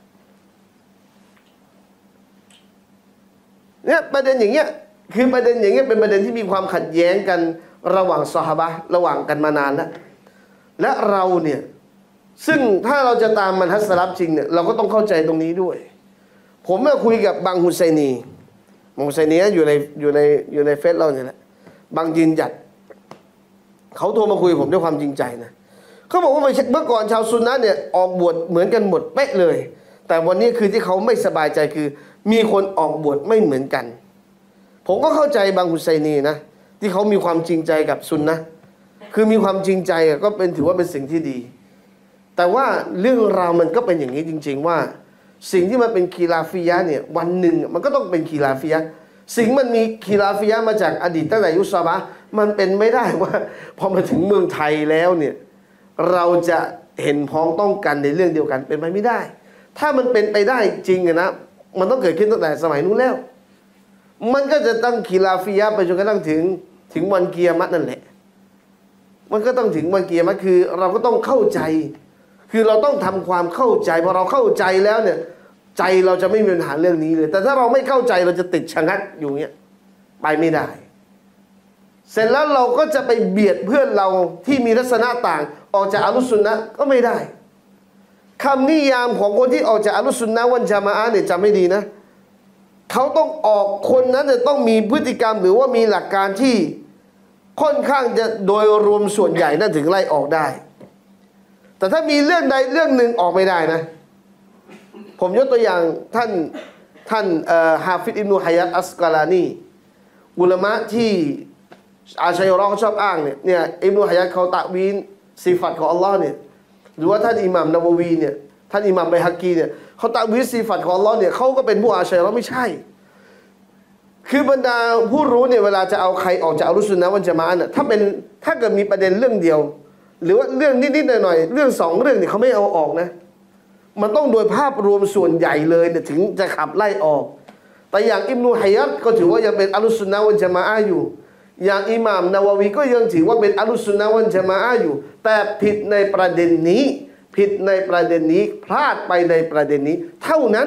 เนี่ยประเด็นอย่างเงี้ยคือประเด็นอย่างเงี้ยเป็นประเด็นที่มีความขัดแย้งกันระหว่างซอฮาบะห์ระหว่างกันมานานแล้วและเราเนี่ยซึ่งถ้าเราจะตามมันฮัสสลับจริงเนี่ยเราก็ต้องเข้าใจตรงนี้ด้วยผมเมื่อคุยกับบางฮุไซนีบางฮุไซนีอยู่ในอยู่ในอยู่ในเฟซเราเนี่ยแหละบางยืนหยัดเขาโทรมาคุยผมด้วยความจริงใจนะเขาบอกว่าเมื่อก่อนชาวซุนนะห์เนี่ยออกบวชเหมือนกันหมดเป๊ะเลยแต่วันนี้คือที่เขาไม่สบายใจคือมีคนออกบวชไม่เหมือนกันผมก็เข้าใจบางฮุไซนีนะที่เขามีความจริงใจกับซุนนะห์คือมีความจริงใจก็เป็นถือว่าเป็นสิ่งที่ดีแต่ว่าเรื่องราวมันก็เป็นอย่างนี้จริงๆว่าสิ่งที่มันเป็นคีลาฟียะห์เนี่ยวันหนึ่งมันก็ต้องเป็นคีลาฟียะห์สิ่งมันมีคีลาฟียะห์มาจากอดีตตั้งแต่ยุคซอฮาบะห์มันเป็นไม่ได้ว่าพอมาถึงเมืองไทยแล้วเนี่ยเราจะเห็นพ้องต้องกันในเรื่องเดียวกันเป็นไปไม่ได้ถ้ามันเป็นไปได้จริงนะมันต้องเกิดขึ้นตั้งแต่สมัยนู้นแล้วมันก็จะตั้งคีลาฟียะห์ไปจนกระทั่งถึงถึงวันกิยามะฮ์นั่นแหละมันก็ต้องถึงวันกิยามะฮ์คือเราก็ต้องเข้าใจคือเราต้องทำความเข้าใจพอเราเข้าใจแล้วเนี่ยใจเราจะไม่มีปัญหาเรื่องนี้เลยแต่ถ้าเราไม่เข้าใจเราจะติดชะงักอยู่เงี้ยไปไม่ได้เสร็จแล้วเราก็จะไปเบียดเพื่อนเราที่มีทัศนะต่างออกจากอัลลุสซุนนะห์ก็ไม่ได้คำนิยามของคนที่ออกจากอัลลุสซุนนะห์วัลญะมาอะห์เนี่ยจำไม่ดีนะเขาต้องออกคนนั้นจะต้องมีพฤติกรรมหรือว่ามีหลักการที่ค่อนข้างจะโดยรวมส่วนใหญ่นั่นถึงไล่ออกได้แต่ถ้ามีเรื่องใดเรื่องหนึ่งออกไม่ได้นะผมยกตัวอย่างท่านท่านฮาฟิซอิบนุฮัยยัตอัสกาลานีอุลามะที่อาชัยรอเขาชอบอ้างเนี่ยเนี่ยอิบนุฮัยยัตเขาตะวีนสิฟัตของอัลลอฮ์เนี่ยหรือว่าท่านอิหม่ามนาวะวีเนี่ยท่านอิหม่ามไบฮักกีเนี่ยเขาตะวีนสิฟัตของอัลลอฮ์เนี่ยเขาก็เป็นผู้อาชัยรอไม่ใช่คือบรรดาผู้รู้เนี่ยเวลาจะเอาใครออกจากอัลลุสซุนนะห์วัลญะมาอะห์เนี่ยถ้าเป็นถ้าเกิดมีประเด็นเรื่องเดียวหรือว่าเรื่องนิดๆหน่อยๆเรื่องสองเรื่องเนี่ยเขาไม่เอาออกนะมันต้องโดยภาพรวมส่วนใหญ่เลยเนี่ยถึงจะขับไล่ออกแต่อย่างอิบนุฮัยยัตก็ถือว่ายังเป็นอัลลุสซุนนะห์วัลญะมาอะห์อยู่อย่างอิหม่ามนาวะวีก็ยังถือว่าเป็นอัลลุสซุนนะห์วัลญะมาอะห์อยู่แต่ผิดในประเด็นนี้ผิดในประเด็นนี้พลาดไปในประเด็นนี้เท่านั้น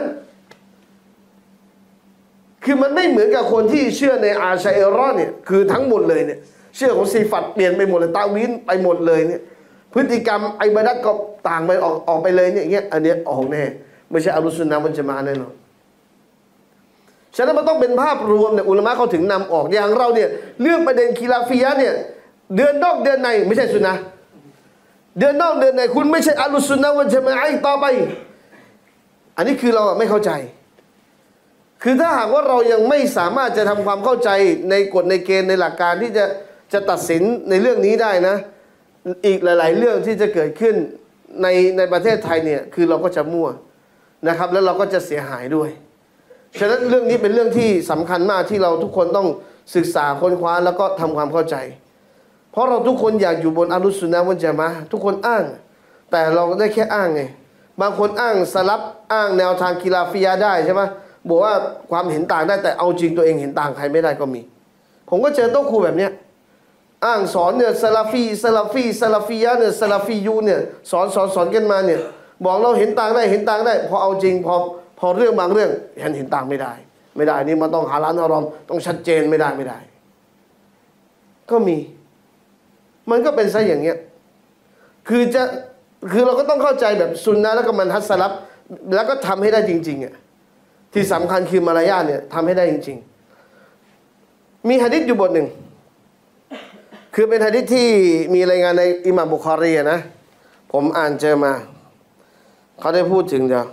คือมันไม่เหมือนกับคนที่เชื่อในอาชัยรอเนี่ยคือทั้งหมดเลยเนี่ยเชื่อของซีฟัตเปลี่ยนไปหมดเลยตาวินไปหมดเลยเนี่ยพฤติกรรมไอิบาดัตก็ต่างไปออกออกไปเลยเนี่ยเงี้ยอันเนี้ยออกแน่ไม่ใช่อัลลุสซุนนะห์วัลญะมาอะห์แน่นอนฉะนั้นมันต้องเป็นภาพรวมเนี่ยอุลามะเขาถึงนำออกอย่างเราเนี่ยเรื่องประเด็นคีลาฟียะห์เนี่ยเดือนนอกเดือนในไม่ใช่ซุนนะห์เดือนนอกเดือนในคุณไม่ใช่อัลลุสซุนนะห์วัลญะมาอะห์ต่อไปอันนี้คือเราไม่เข้าใจคือถ้าหากว่าเรายังไม่สามารถจะทำความเข้าใจในกฎในเกณฑ์ในหลักการที่จะจะตัดสินในเรื่องนี้ได้นะอีกหลายๆเรื่องที่จะเกิดขึ้นในในประเทศไทยเนี่ยคือเราก็จะมั่วนะครับแล้วเราก็จะเสียหายด้วยฉะนั้นเรื่องนี้เป็นเรื่องที่สำคัญมากที่เราทุกคนต้องศึกษาค้นคว้าแล้วก็ทำความเข้าใจเพราะเราทุกคนอยากอยู่บนอัลลุสซุนนะห์วัลญะมาอะห์ทุกคนอ้างแต่เราได้แค่อ้างไงบางคนอ้างสลับอ้างแนวทางกีฬาฟิยาได้ใช่ไหมบอกว่าความเห็นต่างได้แต่เอาจริงตัวเองเห็นต่างใครไม่ได้ก็มีผมก็เจอโต๊ะครูแบบเนี้ยอ้างสอนเนี่ยซาลาฟีซาลาฟีซาลาฟียะเนี่ยซาลาฟียูเนี่ยสอนสอนสอนกันมาเนี่ยบอกเราเห็นต่างได้เห็นต่างได้พอเอาจริงพอพอเรื่องบางเรื่องเห็นเห็นต่างไม่ได้ไม่ได้นี่มันต้องหาร้านอารอมต้องชัดเจนไม่ได้ไม่ได้ก็มีมันก็เป็นซะอย่างเงี้ยคือจะคือเราก็ต้องเข้าใจแบบซุนนะแล้วก็มันฮัสลับแล้วก็ทำให้ได้จริงๆอ่ะที่สำคัญคือมารยาทเนี่ยทำให้ได้จริงๆมีหะดีษอยู่บทหนึ่งคือเป็นหะดีษที่มีรายงานในอิหม่ามบุคอรีนะผมอ่านเจอมาเขาได้พูดถึงเดียว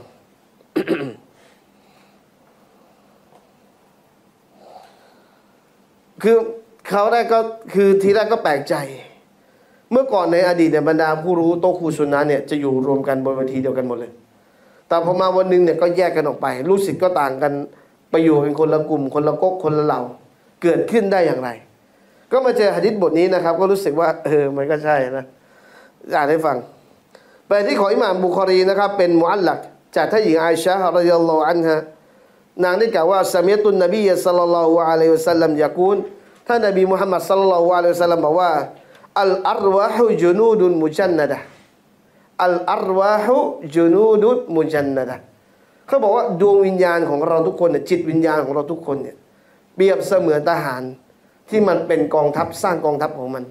คือเขาได้ก็คือทีแรกก็แปลกใจเมื่อก่อนในอดีตเนี่ยบรรดาผู้รู้โต๊ะครูซุนนะเนี่ยจะอยู่รวมกันบนเวทีเดียวกันหมดเลยแต่พอมาวันหนึ่งเนี่ยก็แยกกันออกไปลูกศิษย์ก็ต่างกันไปอยู่เป็นคนละกลุ่มคนละก๊กคนละเหล่าเกิดขึ้นได้อย่างไร ก็มาเจอหะดีษบทนี้นะครับก็รู้สึกว่าเออมันก็ใช่นะอ่านให้ฟังเป็นที่ของอิหม่ามบุคอรีนะครับเป็นมุอัลลักจากท่านหญิงอาอิชะฮ์รอฎิยัลลอฮุอันฮานางได้กล่าวว่าซะมีตุนนบีศ็อลลัลลอฮุอะลัยฮิวะซัลลัมยะกูลท่านนบีมุฮัมมัดศ็อลลัลลอฮุอะลัยฮิวะซัลลัมบอกว่าอัลอัรวาฮุจุนูดุนมุจันนะดะห์อัลอัรวาฮุจุนูดุนมุจันนะดะห์เขาบอกว่าดวงวิญญาณของเราทุกคนเนี่ยจิตวิญญาณของเราทุกคนเนี่ยเปรียบเสมือนทหารที่มันเป็นกองทัพสร้างกองทัพของมัน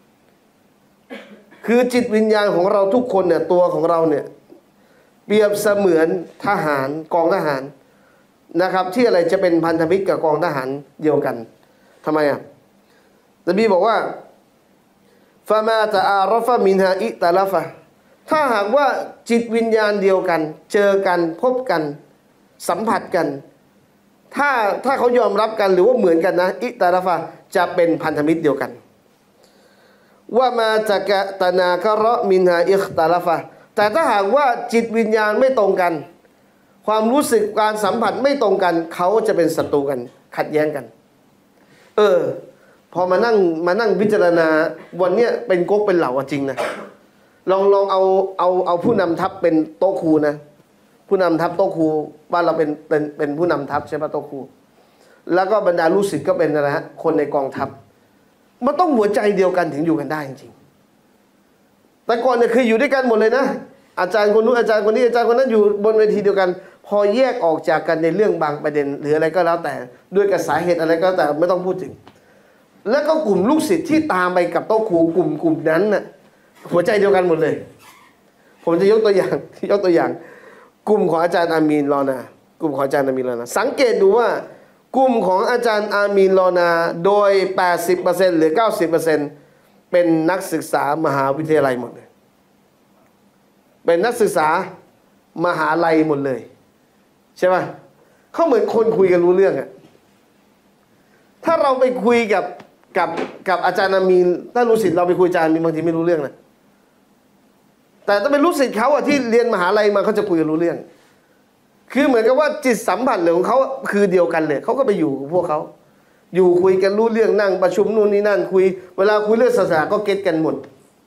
คือจิตวิญญาณของเราทุกคนเนี่ยตัวของเราเนี่ยเปรียบเสมือนทหารกองทหารนะครับที่อะไรจะเป็นพันธมิตรกับกองทหารเดียวกันทำไมอ่ะนบีบอกว่าฟามาตะอารฟะมินฮาอิตะลาฟะถ้าหากว่าจิตวิญญาณเดียวกันเจอกันพบกันสัมผัสกันถ้าถ้าเขายอมรับกันหรือว่าเหมือนกันนะอิตะลาฟะจะเป็นพันธมิตรเดียวกันว่ามาจากกะตะนาคาระมินฮาอิคตะลาฟะแต่ถ้าหากว่าจิตวิญญาณไม่ตรงกันความรู้สึกการสัมผัสไม่ตรงกันเขาจะเป็นศัตรูกันขัดแย้งกันเออพอมานั่งมานั่งพิจารณาวันเนี้ยเป็นก๊กเป็นเหล่าจริงนะลองลองเอาเอาเอาผู้นำทัพเป็นโต๊ะครูนะผู้นำทัพโต๊ะครูบ้านเราเป็นเป็นเป็นผู้นำทัพใช่ไหมโต๊ะครูแล้วก็บรรดาลูกศิษย์ก็เป็นอะไรฮะคนในกองทัพมันต้องหัวใจเดียวกันถึงอยู่กันได้จริงๆแต่ก่อนเนี่ยคืออยู่ด้วยกันหมดเลยนะอาจารย์คนนู้นอาจารย์คนนี้อาจารย์คนนั้นอยู่บนเวทีเดียวกันพอแยกออกจากกันในเรื่องบางประเด็นหรืออะไรก็แล้วแต่ด้วยกับสาเหตุอะไรก็แล้วแต่ไม่ต้องพูดถึงแล้วก็กลุ่มลูกศิษย์ที่ตามไปกับโต๊ะครูกลุ่มกลุ่มนั้นน่ะหัวใจเดียวกันหมดเลยผมจะยกตัวอย่างยกตัวอย่างกลุ่มของอาจารย์อามีนรอนากลุ่มของอาจารย์อามีนรอนาสังเกตดูว่ากลุ่มของอาจารย์อามีนรอนาโดย แปดสิบเปอร์เซ็นต์ หรือ เก้าสิบเปอร์เซ็นต์ เป็นนักศึกษามหาวิทยาลัยหมดเลยเป็นนักศึกษามหาลัยหมดเลยใช่ไหมเขาเหมือนคนคุยกันรู้เรื่องอะถ้าเราไปคุยกับกับกับอาจารย์อามีนถ้าลูกศิษย์เราไปคุยอาจารย์อามีนบางทีไม่รู้เรื่องนะแต่ถ้าเป็นลูกศิษย์เขาอะที่เรียนมหาลัยมาเขาจะคุยกันรู้เรื่องคือเหมือนกับว่าจิตสัมผัสของเขาคือเดียวกันเลยเขาก็ไปอยู่กับพวกเขาอยู่คุยกันรู้เรื่องนั่งประชุมนู่นนี่นั่นคุยเวลาคุยเรื่องศาสนาก็เก็ตกันหมด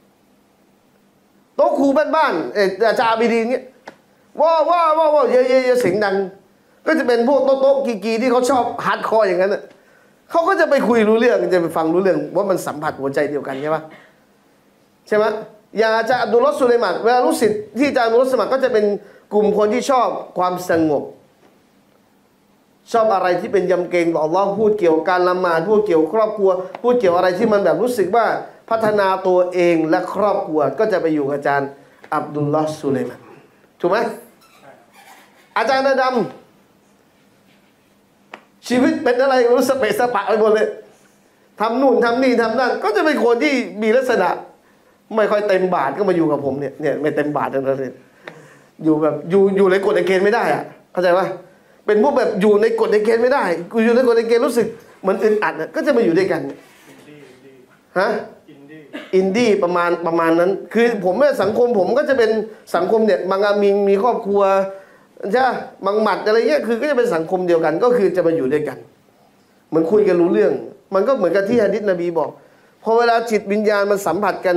โต๊ะครูบ้านๆเอออาจารย์อาบีดีเงี้ยว้าวว้าวว้าวเยอะๆเสียงดังก็จะเป็นพวกโต๊ะโต๊ะกีๆที่เขาชอบฮาร์ดคอร์อย่างนั้นน่ะเขาก็จะไปคุยรู้เรื่องจะไปฟังรู้เรื่องว่ามันสัมผัสหัวใจเดียวกันใช่ไหมใช่ไหมอย่างอาจารย์อับดุลลอฮ์สุลัยมานเวลาลูกศิษย์ที่อาจารย์อับดุลลอฮ์สุลัยมานก็จะเป็นกลุ่มคนที่ชอบความสงบชอบอะไรที่เป็นยำเกรงต่ออัลเลาะห์พูดเกี่ยวกับการละหมาดพูดเกี่ยวกับครอบครัวพูดเกี่ยวอะไรที่มันแบบรู้สึกว่าพัฒนาตัวเองและครอบครัวก็จะไปอยู่กับอาจารย์อับดุลลอฮ์สุลัยมานถูกไหมอาจารย์อาดัมชีวิตเป็นอะไรรู้สเปะสปะไปหมดเลยทำนู่นทำนี่ทำนั่นก็จะเป็นคนที่มีลักษณะไม่ค่อยเต็มบาทก็มาอยู่กับผมเนี่ยเนี่ยไม่เต็มบาททั้งนั้นเลยอยู่แบบอยู่อยู่ในกฎในเกณฑ์ไม่ได้อะเข้าใจปะเป็นพวกแบบอยู่ในกฎในเกณฑ์ไม่ได้กูอยู่ในกฎในเกณฑ์รู้สึกเหมือนอึดอัดก็จะมาอยู่ด้วยกันฮะอินดี้ประมาณประมาณนั้นคือผมเนี่ยสังคมผมก็จะเป็นสังคมเนี่ยบางอามีมีครอบครัวใช่บางหมัดอะไรเงี้ยคือก็จะเป็นสังคมเดียวกันก็คือจะมาอยู่ด้วยกันเหมือนคุยกันรู้เรื่องมันก็เหมือนกับที่หะดีษนบีบอกพอเวลาจิตวิญญาณมันสัมผัสกันน่ะ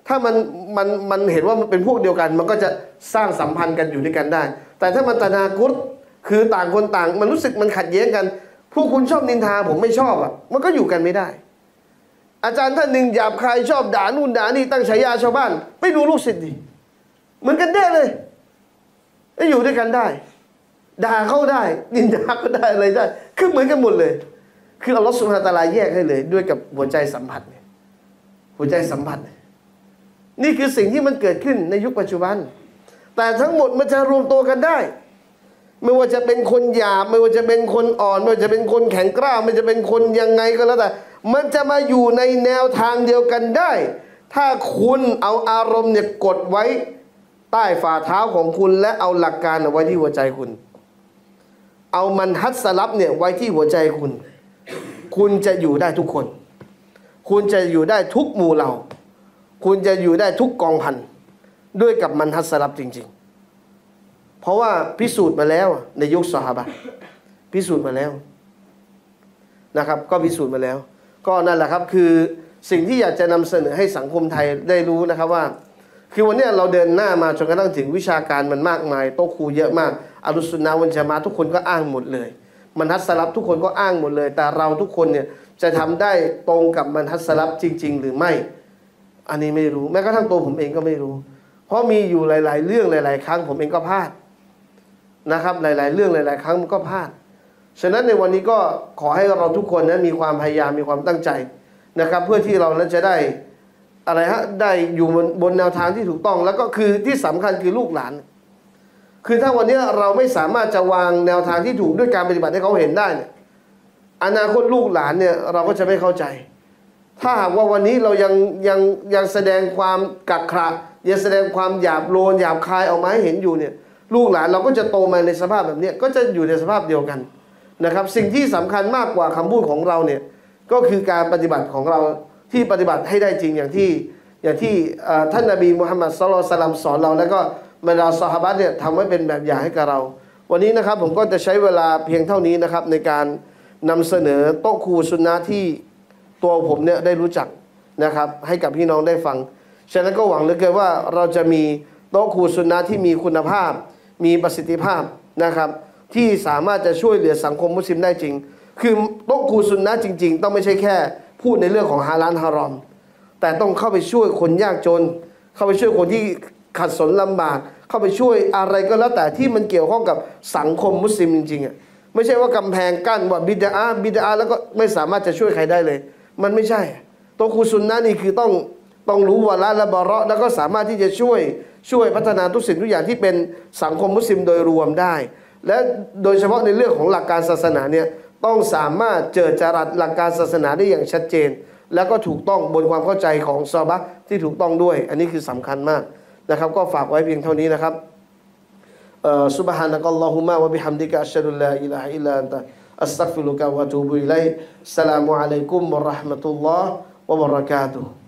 ถ้ามันมันมันเห็นว่ามันเป็นพวกเดียวกันมันก็จะสร้างสัมพันธ์กันอยู่ด้วยกันได้ แต่ถ้ามันตนากุรคือต่างคนต่างมันรู้สึกมันขัดแย้งกันพวกคุณชอบนินทาผมไม่ชอบอ่ะมันก็อยู่กันไม่ได้อาจารย์ท่านหนึ่งหยาบคายชอบด่านู่นด่านี่ตั้งฉายาชาวบ้านไปดูลูกศิษย์ดิเหมือนกันได้เลยจะอยู่ด้วยกันได้ด่าเขาได้นินทาก็ได้อะไรได้คือเหมือนกันหมดเลยคืออัลลอฮฺซุบฮานะฮูวะตะอาลาแยกให้เลยด้วยกับหัวใจสัมผัสเนี่ยหัวใจสัมผัสนี่คือสิ่งที่มันเกิดขึ้นในยุคปัจจุบันแต่ทั้งหมดมันจะรวมตัวกันได้ไม่ว่าจะเป็นคนหยาบไม่ว่าจะเป็นคนอ่อนไม่ว่าจะเป็นคนแข็งกร้าวไม่ว่าจะเป็นคนยังไงก็แล้วแต่มันจะมาอยู่ในแนวทางเดียวกันได้ถ้าคุณเอาอารมณ์เนี่ยกดไว้ใต้ฝ่าเท้าของคุณและเอาหลักการไว้ที่หัวใจคุณเอามันฮัดสลับเนี่ยไว้ที่หัวใจคุณคุณจะอยู่ได้ทุกคนคุณจะอยู่ได้ทุกหมู่เหล่าคุณจะอยู่ได้ทุกกองพันด้วยกับมันฮัดสลับจริงๆเพราะว่าพิสูจน์มาแล้วในยุคซอฮาบะห์พิสูจน์มาแล้วนะครับก็พิสูจน์มาแล้วก็นั่นแหละครับคือสิ่งที่อยากจะนำเสนอให้สังคมไทยได้รู้นะครับว่าคือวันนี้เราเดินหน้ามาจนกระทั่งถึงวิชาการมันมากมายโต๊ะครูเยอะมากอัลลุสซุนนะฮ์วัลญะมาอะห์ทุกคนก็อ้างหมดเลยมันฮัดสลับทุกคนก็อ้างหมดเลยแต่เราทุกคนเนี่ยจะทำได้ตรงกับมันฮัดสลับจริงๆหรือไม่อันนี้ไม่รู้แม้กระทั่งตัวผมเองก็ไม่รู้เพราะมีอยู่หลายๆเรื่องหลายๆครั้งผมเองก็พลาดนะครับหลายๆเรื่องหลายๆครั้งมันก็พลาดฉะนั้นในวันนี้ก็ขอให้เราทุกคนนะมีความพยายามมีความตั้งใจนะครับเพื่อที่เรานั้นจะได้อะไรฮะได้อยู่บนบนแนวทางที่ถูกต้องแล้วก็คือที่สำคัญคือลูกหลานคือถ้าวันนี้เราไม่สามารถจะวางแนวทางที่ถูกด้วยการปฏิบัติให้เขาเห็นได้เนี่ยอนาคตลูกหลานเนี่ยเราก็จะไม่เข้าใจถ้าหากว่าวันนี้เรายังยังยังแสดงความกักขระยังแสดงความหยาบโลนหยาบคายออกมาให้เห็นอยู่เนี่ยลูกหลานเราก็จะโตมาในสภาพแบบนี้ก็จะอยู่ในสภาพเดียวกันนะครับสิ่งที่สำคัญมากกว่าคำพูดของเราเนี่ยก็คือการปฏิบัติของเราที่ปฏิบัติให้ได้จริงอย่างที่อย่างที่ท่านนบีมุฮัมมัดศ็อลลัลลอฮุอะลัยฮิวะซัลลัมสอนเราแล้วก็บรรดาซอฮาบะห์เนี่ยทำไว้เป็นแบบอย่างให้กับเราวันนี้นะครับผมก็จะใช้เวลาเพียงเท่านี้นะครับในการนำเสนอโต๊ะครูซุนนะห์ที่ตัวผมเนี่ยได้รู้จักนะครับให้กับพี่น้องได้ฟังฉะนั้นก็หวังเหลือเกินว่าเราจะมีโต๊ะครูซุนนะห์ที่มีคุณภาพมีประสิทธิภาพนะครับที่สามารถจะช่วยเหลือสังคมมุสลิมได้จริงคือโต๊ะครูซุนนะห์จริงๆต้องไม่ใช่แค่พูดในเรื่องของฮาลาลฮารอมแต่ต้องเข้าไปช่วยคนยากจนเข้าไปช่วยคนที่ขัดสนลำบากเข้าไปช่วยอะไรก็แล้วแต่ที่มันเกี่ยวข้องกับสังคมมุสลิมจริงๆอ่ะไม่ใช่ว่ากำแพงกั้นว่าบิดาบิดาแล้วก็ไม่สามารถจะช่วยใครได้เลยมันไม่ใช่โต๊ะครูซุนนะห์นี่คือต้องต้องรู้วะละและบะเราะห์แล้วก็สามารถที่จะช่วยช่วยพัฒนาทุกสิ่งทุกอย่างที่เป็นสังคมมุสลิมโดยรวมได้และโดยเฉพาะในเรื่องของหลักการศาสนาเนี่ยต้องสามารถเจอจรัสหลักการศาสนาได้อย่างชัดเจนแล้วก็ถูกต้องบนความเข้าใจของซอฮาบะห์ที่ถูกต้องด้วยอันนี้คือสำคัญมากนะครับก็ฝากไว้เพียงเท่านี้นะครับเอ่อซุบฮานะกัลลอฮุมะวะบิฮัมดิกะอัชฮะดุลลาอิลาฮะอิลลัลอันตะอัสตัฆฟิรุกะวะอะตูบุอิลัยฮิสสลามุอะลัยกุมวะเราะห์มะตุลลอฮ์วะบะเราะกาตุฮ์